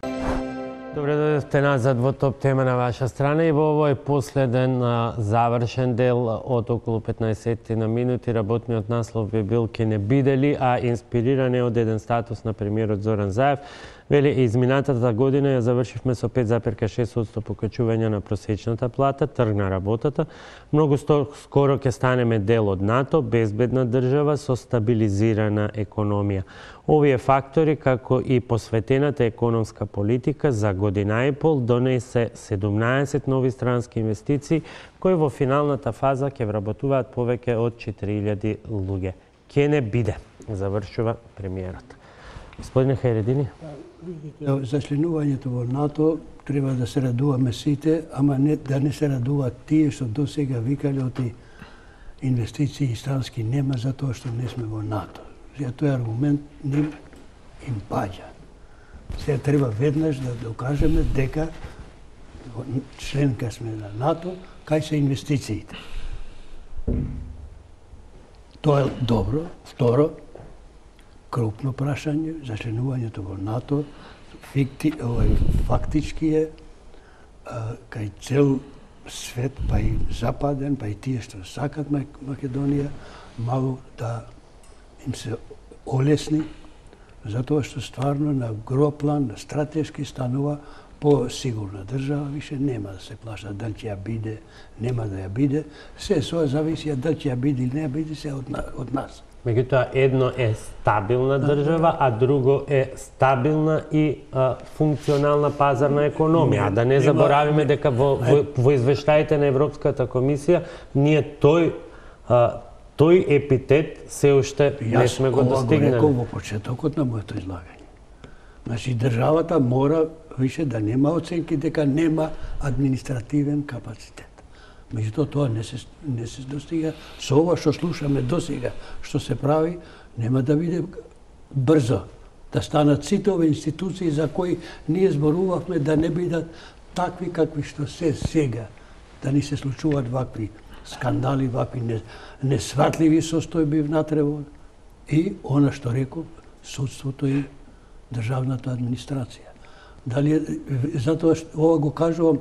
Добре дојдовте назад во топ тема на ваша страна и во овој последен а, завршен дел од околу петнаесет на минути. Работниот наслов би бил "Ке не биде ли", а инспириран е од еден статус на премиерот Зоран Заев. Вели, изминатата година ја завршивме со пет запирка шест одсто покачување на просечната плата, тргна работата. Многу скоро ќе станеме дел од НАТО, безбедна држава со стабилизирана економија. Овие фактори, како и посветената економска политика за година и пол, донесе седумнаесет нови странски инвестиции, кои во финалната фаза ќе вработуваат повеќе од четири илјади луѓе. Ке не биде, завршува премиерот. Господине Хајредини? За членувањето во НАТО треба да се радуваме сите, ама не, да не се радуваат тие што до сега викале оти инвестиции странски нема затоа што не сме во НАТО. Сега тој аргумент ним им паѓа. Сега треба веднаш да докажеме дека членка сме на НАТО, кај се инвестициите. Тоа е добро. Второ, крупно прашање за членувањето во НАТО, фикти, овај, фактички е а, кај цел свет, па и западен, па и тие што сакат Македонија, мало да им се олесни, затоа што стварно на гро план, на стратешки станува по-сигурна држава, више нема да се плаша дали ќе ја биде, нема да ја биде, се соја зависи дали ќе ја биде или не ја биде, се од, од нас. Меѓутоа, едно е стабилна држава, а друго е стабилна и а, функционална пазарна економија. А да не заборавиме дека во, во, во извештаите на Европската комисија ние тој а, тој епитет се уште не сме го достигнали. Јас ова го рекол во почетокот на моето излагање. Значи, државата мора више да нема оценки дека нема административен капацитет. Меѓутоа, тоа не се, не се достига. Со ова што слушаме досега, што се прави, нема да биде брзо, да станат сите овие институции за кои ние зборувавме да не бидат такви какви што се сега, да ни се случуваат вакви скандали, вакви несватливи состојби внатре во и она што рекол, судството и државната администрација. Дали затоа што ова го кажувам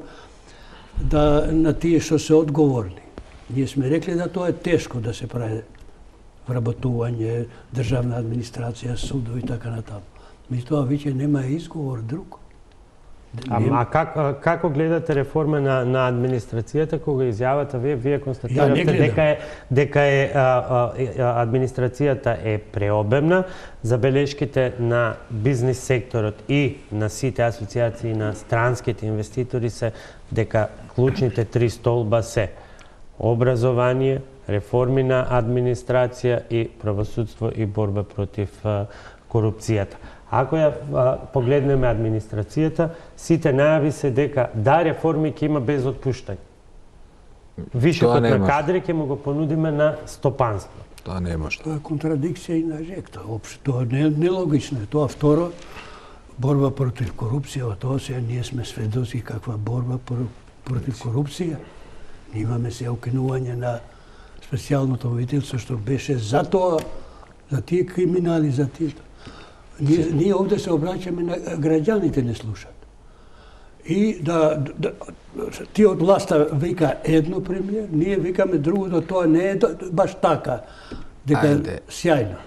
да на тие што се одговорни. Ние сме рекли да тоа е тешко да се прави вработување, државна администрација, судови и така натаму. Меѓутоа веќе нема изговор друг. А, а как, како гледате реформа на, на администрацијата кога изјавата вие вие констатиравте дека е дека е а, а, администрацијата е преобемна, забелешките на бизнис секторот и на сите асоциации на странските инвеститори се дека клучните три столба се образование, реформи на администрација и правосудство и борба против а, корупцијата. Ако ја а, погледнеме администрацијата, сите најави се дека да реформи ќе има без отпуштање. Вишокот на кадри ќе му го понудиме на стопанство. Тоа не може. Тоа е контрадикција и на жекта. Општо тоа не е нелогично. Тоа второ, борба против корупција, тоа сега ние сме сведоци каква борба против корупција. Ние имаме се укинување на специјалното обвинителство што беше за тоа, за тие криминали, за тие. Ние, ние овде се обраќаме на граѓаните, не слушат. И да, да тие од власта вика едно премиер, ние викаме другото, тоа не е баш така, дека е сјајно.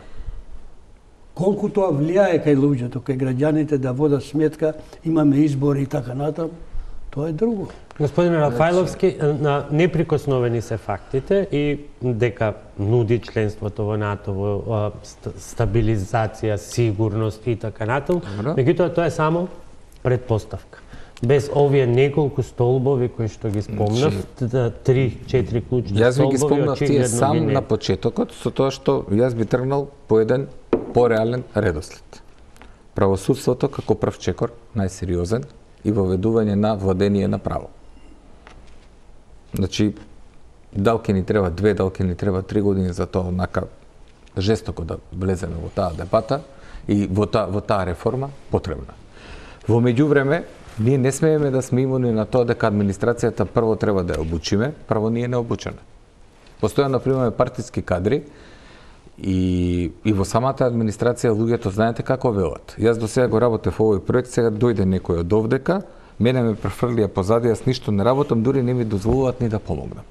Колку тоа влијае кај луѓето, кај граѓаните да водат сметка, имаме избори и така натаму, тоа е друго. Господин Рафајловски, неприкосновени се фактите и дека нуди членството во НАТО, во стабилизација, сигурност и така натаму. Меѓутоа тоа е само предпоставка. Без овие неколку столбови кои што ги спомнав, три-четири клучни столбови, јас ви ги спомнав тие сам на почетокот, со тоа што јас би тргнал по еден пореален редослед. Правосудството како прв чекор, најсериозен, и воведување на владение на право. Значи, дал ке ни треба две, дал ке ни треба три години за тоа онака жестоко да влеземе во таа дебата и во таа, во таа реформа потребна. Во меѓувреме, ние не смееме да сме имуни на тоа дека администрацијата прво треба да ја обучиме, прво ние не обучена. Постојано примаме партиски кадри и, и во самата администрација луѓето знаете како велат. Јас до сега го работев овој проект, сега дојде некој од овдека, мене ме префрлија позади, јас ништо не работам, дури не ми дозволуваат ни да помогнам.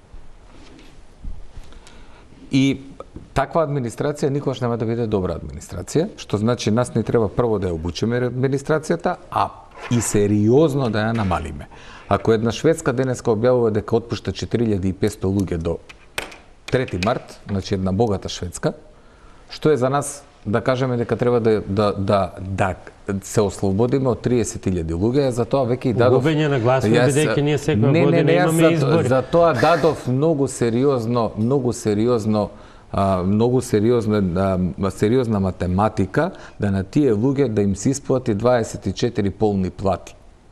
И таква администрација никогаш нема да биде добра администрација, што значи нас не треба прво да ја обучиме администрацијата, а и сериозно да ја намалиме. Ако една Шведска денеска објавува дека отпушта четири илјади и петсто луѓе до трети март, значи една богата Шведска, што е за нас да кажеме дека треба да да да, да се ослободиме од триесет илјади луѓе, за тоа веќе и дадов губење на гласови, бидејќи ние секоја не, година не, не, имаме за, избори. За тоа дадов многу сериозно, многу сериозно а, многу сериозна а, сериозна математика да на тие луѓе да им се исплати дваесет и четири полни плати.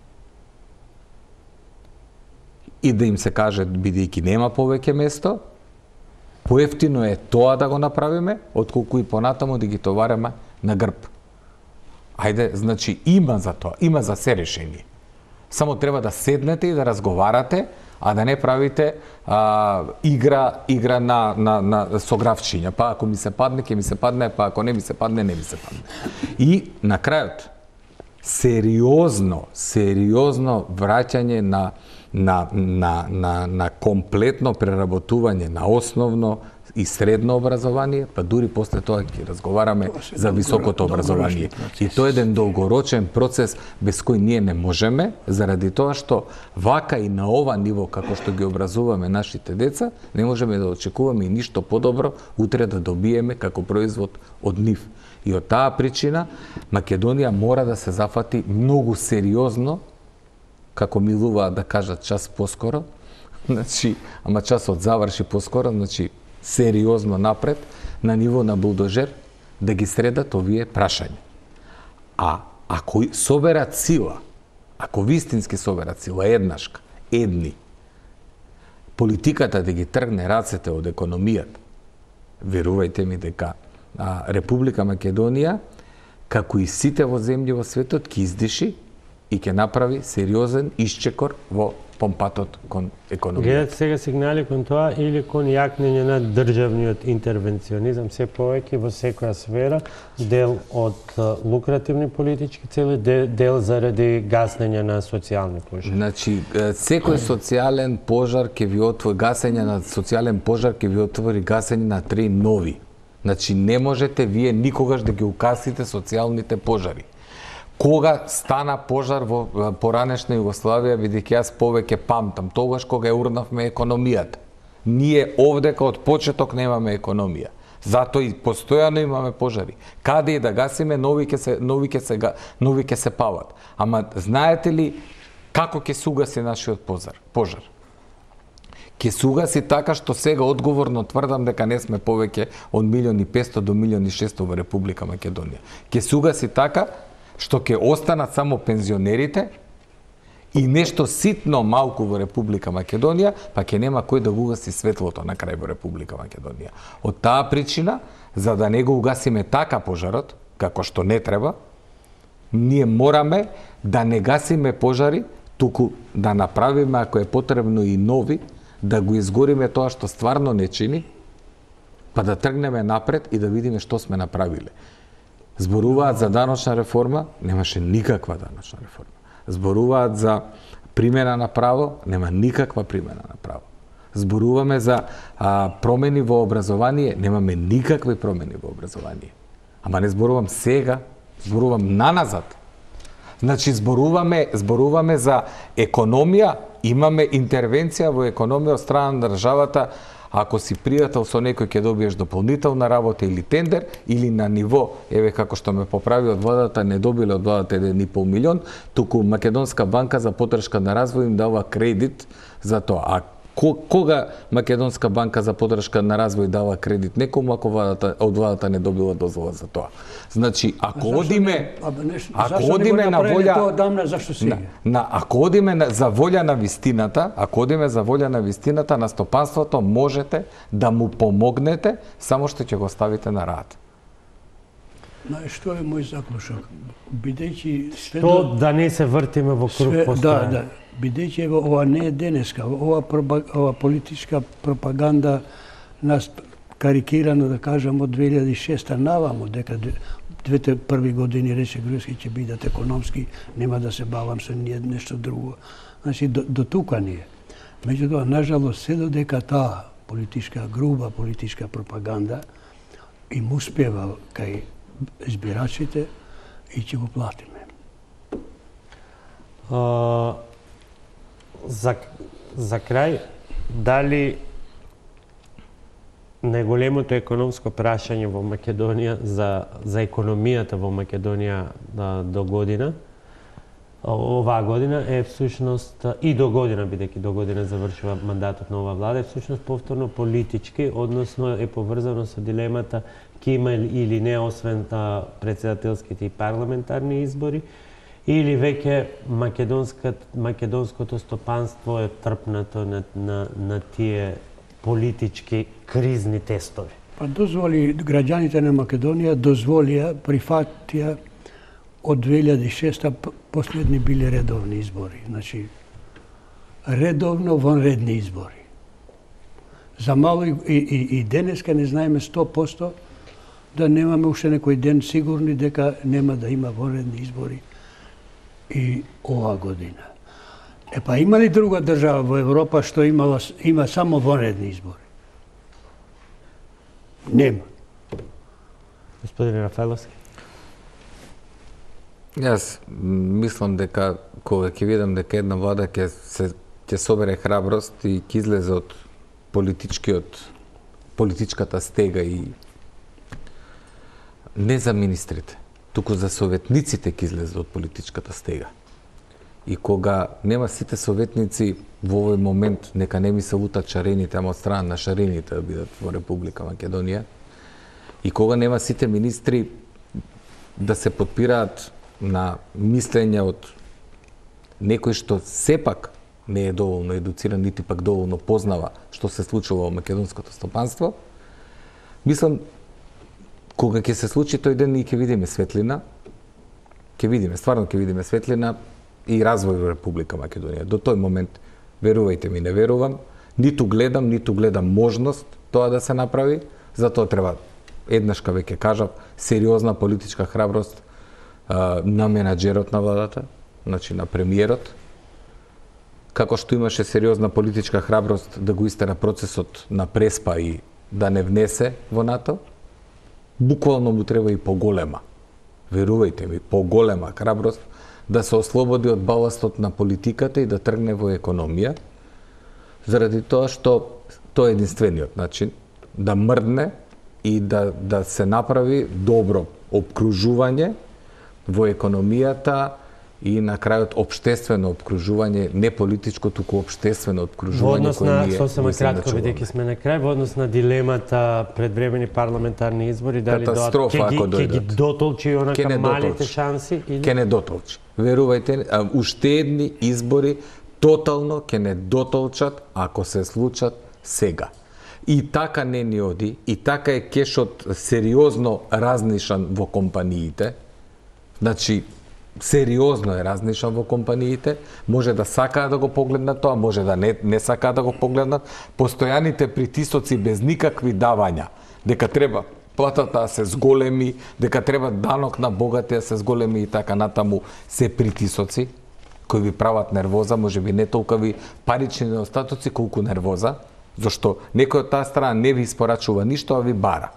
И да им се каже бидејќи нема повеќе место, поевтино е тоа да го направиме, отколку и понатаму да ги товараме на грб. Ајде, значи има за тоа, има за се решение. Само треба да седнете и да разговарате, а да не правите а, игра игра на на на согравчиња. Па ако ми се падне, ќе ми се падне, па ако не ми се падне, не ми се падне. И на крајот сериозно, сериозно враќање на, на, на, на, на комплетно преработување на основно и средно образование, па дури после тоа ќе разговараме за високото образование. И тоа е еден долгорочен процес без кој ние не можеме, заради тоа што вака и на ова ниво како што ги образуваме нашите деца, не можеме да очекуваме и ништо подобро утре да добиеме како производ од нив. И од таа причина Македонија мора да се зафати многу сериозно, како милуваат да кажат час поскоро, значи, ама часот заврши поскоро, значи сериозно напред на ниво на булдожер да ги средат овие прашања. А ако соберат сила, ако вистински соберат сила еднашка, едни, политиката да ги тргне рацете од економијата, верувајте ми дека а, Република Македонија, како и сите во земји во светот, ќе издиши и ќе направи сериозен исчекор во помпатот кон економијата. Гледате сега сигнали кон тоа или кон јакнење на државниот интервенционизам се повеќе во секоја сфера, дел од лукративни политички цели, дел заради гаснење на социјални пожари? Значи, секој социјален пожар ќе ви отвори, гасење на социјален пожар ќе ви отвори гасење на три нови. Значи, не можете вие никогаш да ги укасите социјалните пожари. Кога стана пожар во поранешна Југославија, бидејќи јас повеќе памтам, тогаш кога ја урнавме економијата. Ние овдека од почеток немаме економија. Затоа и постојано имаме пожари. Каде и да гасиме, нови ќе се нови ќе се нови ќе се пават. Ама знаете ли како ќе се угаси нашиот пожар? Пожар. Ќе се угаси така што сега одговорно тврдам дека не сме повеќе од милион и петстотини до милион и шестстотини во Република Македонија. Ќе се угаси така што ќе останат само пензионерите и нешто ситно малку во Република Македонија, па ќе нема кој да го угаси светлото на крај во Република Македонија. Од таа причина, за да не го угасиме така пожарот, како што не треба, ние мораме да не гасиме пожари, туку да направиме, ако е потребно и нови, да го изгориме тоа што стварно не чини, па да тргнеме напред и да видиме што сме направиле. Зборуваат за даночна реформа, немаше никаква даночна реформа. Зборуваат за примена на право, нема никаква примена на право. Зборуваме за а, промени во образование, немаме никакви промени во образование. Ама не зборувам сега, зборувам наназад. Значи зборуваме, зборуваме за економија, имаме интервенција во економија од страна на државата. Ако си пријател со некој ќе добиеш дополнителна работа или тендер, или на ниво, еве како што ме поправи од владата, не добиле од владата еден и пол милион, туку Македонска банка за поддршка на развој им дава кредит за тоа. А кога Македонска банка за поддршка на развој дава кредит некому ако владата, од владата не добила дозвола за тоа? Значи, ако одиме, ако одиме на волја, дамна, зашто сега? На, на, ако одиме на, за волја на вистината, ако одиме за волја на вистината, на стопанството можете да му помогнете, само што ќе го ставите на рад. Знаеш, што е мој заклучок? Бидејќи све То да не се вртиме во круг постојано. Да, да. Бидејќи ова не е денеска, ова, ова политичка пропаганда нас карикирано, да кажам, од две илјади и шеста наваму, дека двете први години рече Груевски ќе бидат економски, нема да се бавам со ние нешто друго. Значи, до, до тука ни е. Меѓутоа, нажалост, се додека таа политичка, груба политичка пропаганда им успева кај избирачите и ќе го платиме. А, за, за крај, дали најголемото економско прашање во Македонија за, за економијата во Македонија да, до година, оваа година е всушност и до година, бидејќи до година завршува мандатот на оваа влада, е всушност повторно политички, односно е поврзано со дилемата ќе има или не, освен председателските и парламентарни избори, или веќе македонското стопанство е трпнато на, на, на тие политички кризни тестови? Па дозволи, граѓаните на Македонија дозволија, прифатија од две илјади и шеста последни биле редовни избори. Значи, редовно вонредни избори. За мало и, и, и денеска не знаеме сто проценти да немаме уште некој ден сигурни дека нема да има вонредни избори и ова година. Е па има ли друга држава во Европа што имала, има само вонредни избори? Нема. Господин Рафаеловски? Јас мислам дека кога ќе видам дека една влада ќе се ќе собере храброст и ќе излезе од политичкиот политичката стега и не за министрите, туку за советниците ќе излезе од политичката стега. И кога нема сите советници во овој момент, нека не ми се лутат шарените, ама од страна на шарените да бидат во Република Македонија, и кога нема сите министри да се подпираат на мислење од некој што сепак не е доволно едуциран, нити пак доволно познава што се случува во македонското стопанство, мислам, кога ќе се случи тој ден, ние ќе видиме светлина, ќе видиме, стварно ќе видиме светлина и развој во Република Македонија. До тој момент, верувајте ми, не верувам, ниту гледам, ниту гледам можност тоа да се направи, затоа треба, еднашка веќе кажав, сериозна политичка храброст а, на менаџерот на владата, значи на премиерот, како што имаше сериозна политичка храброст да го истера процесот на Преспа и да не внесе во НАТО, буквално му треба и поголема, верувајте ми, поголема храброст да се ослободи од баластот на политиката и да тргне во економија, заради тоа што тоа е единствениот начин да мрдне и да, да се направи добро обкружување во економијата и на крајот обштествено обкружување, не политичко, туку обштествено обкружување кој ние сосема кратко, бидејќи сме на крај, во однос на дилемата предвремени парламентарни избори, дали ќе ги дотолчи онака малите шанси? Ке не дотолчи. Верувајте, уште едни избори тотално ќе не дотолчат ако се случат сега. И така не ни оди, и така е кешот сериозно разнишан во компаниите, значи сериозно е разнишан во компаниите, може да сакаат да го погледнат тоа, може да не, не сакаат да го погледнат. Постојаните притисоци без никакви давања, дека треба платата да се зголеми, дека треба данок на богатите да се зголеми и така натаму, се притисоци кои ви прават нервоза, може би не толку ви парични недостатоци колку нервоза, зашто некој од таа страна не ви испорачува ништо, а ви бара.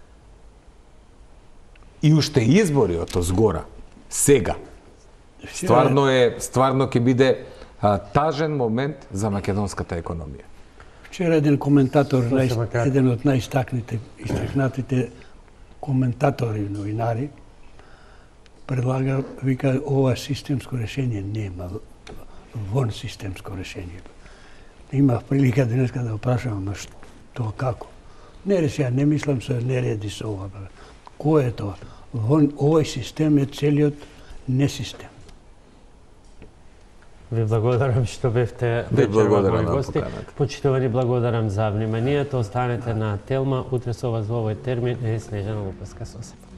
И уште избори од згора, сега, стварно е, стварно ќе биде а, тажен момент за македонската економија. Вчера еден коментатор, нај, еден од најстакните, истакнатите коментатори, новинари, предлага, вика, ова системско решение нема, вон системско решение. Имав прилика денеска да опрашам, ама што, како? Не, сега не мислам се, не реди се ова. Кој е тоа? Вон, овој систем е целиот несистем. Ви благодарам што бевте вечерва мои гости. Почитувани, благодарам за вниманието. Останете на Телма. Утре со вас во овој термин е Снежана Лупевска Сосев.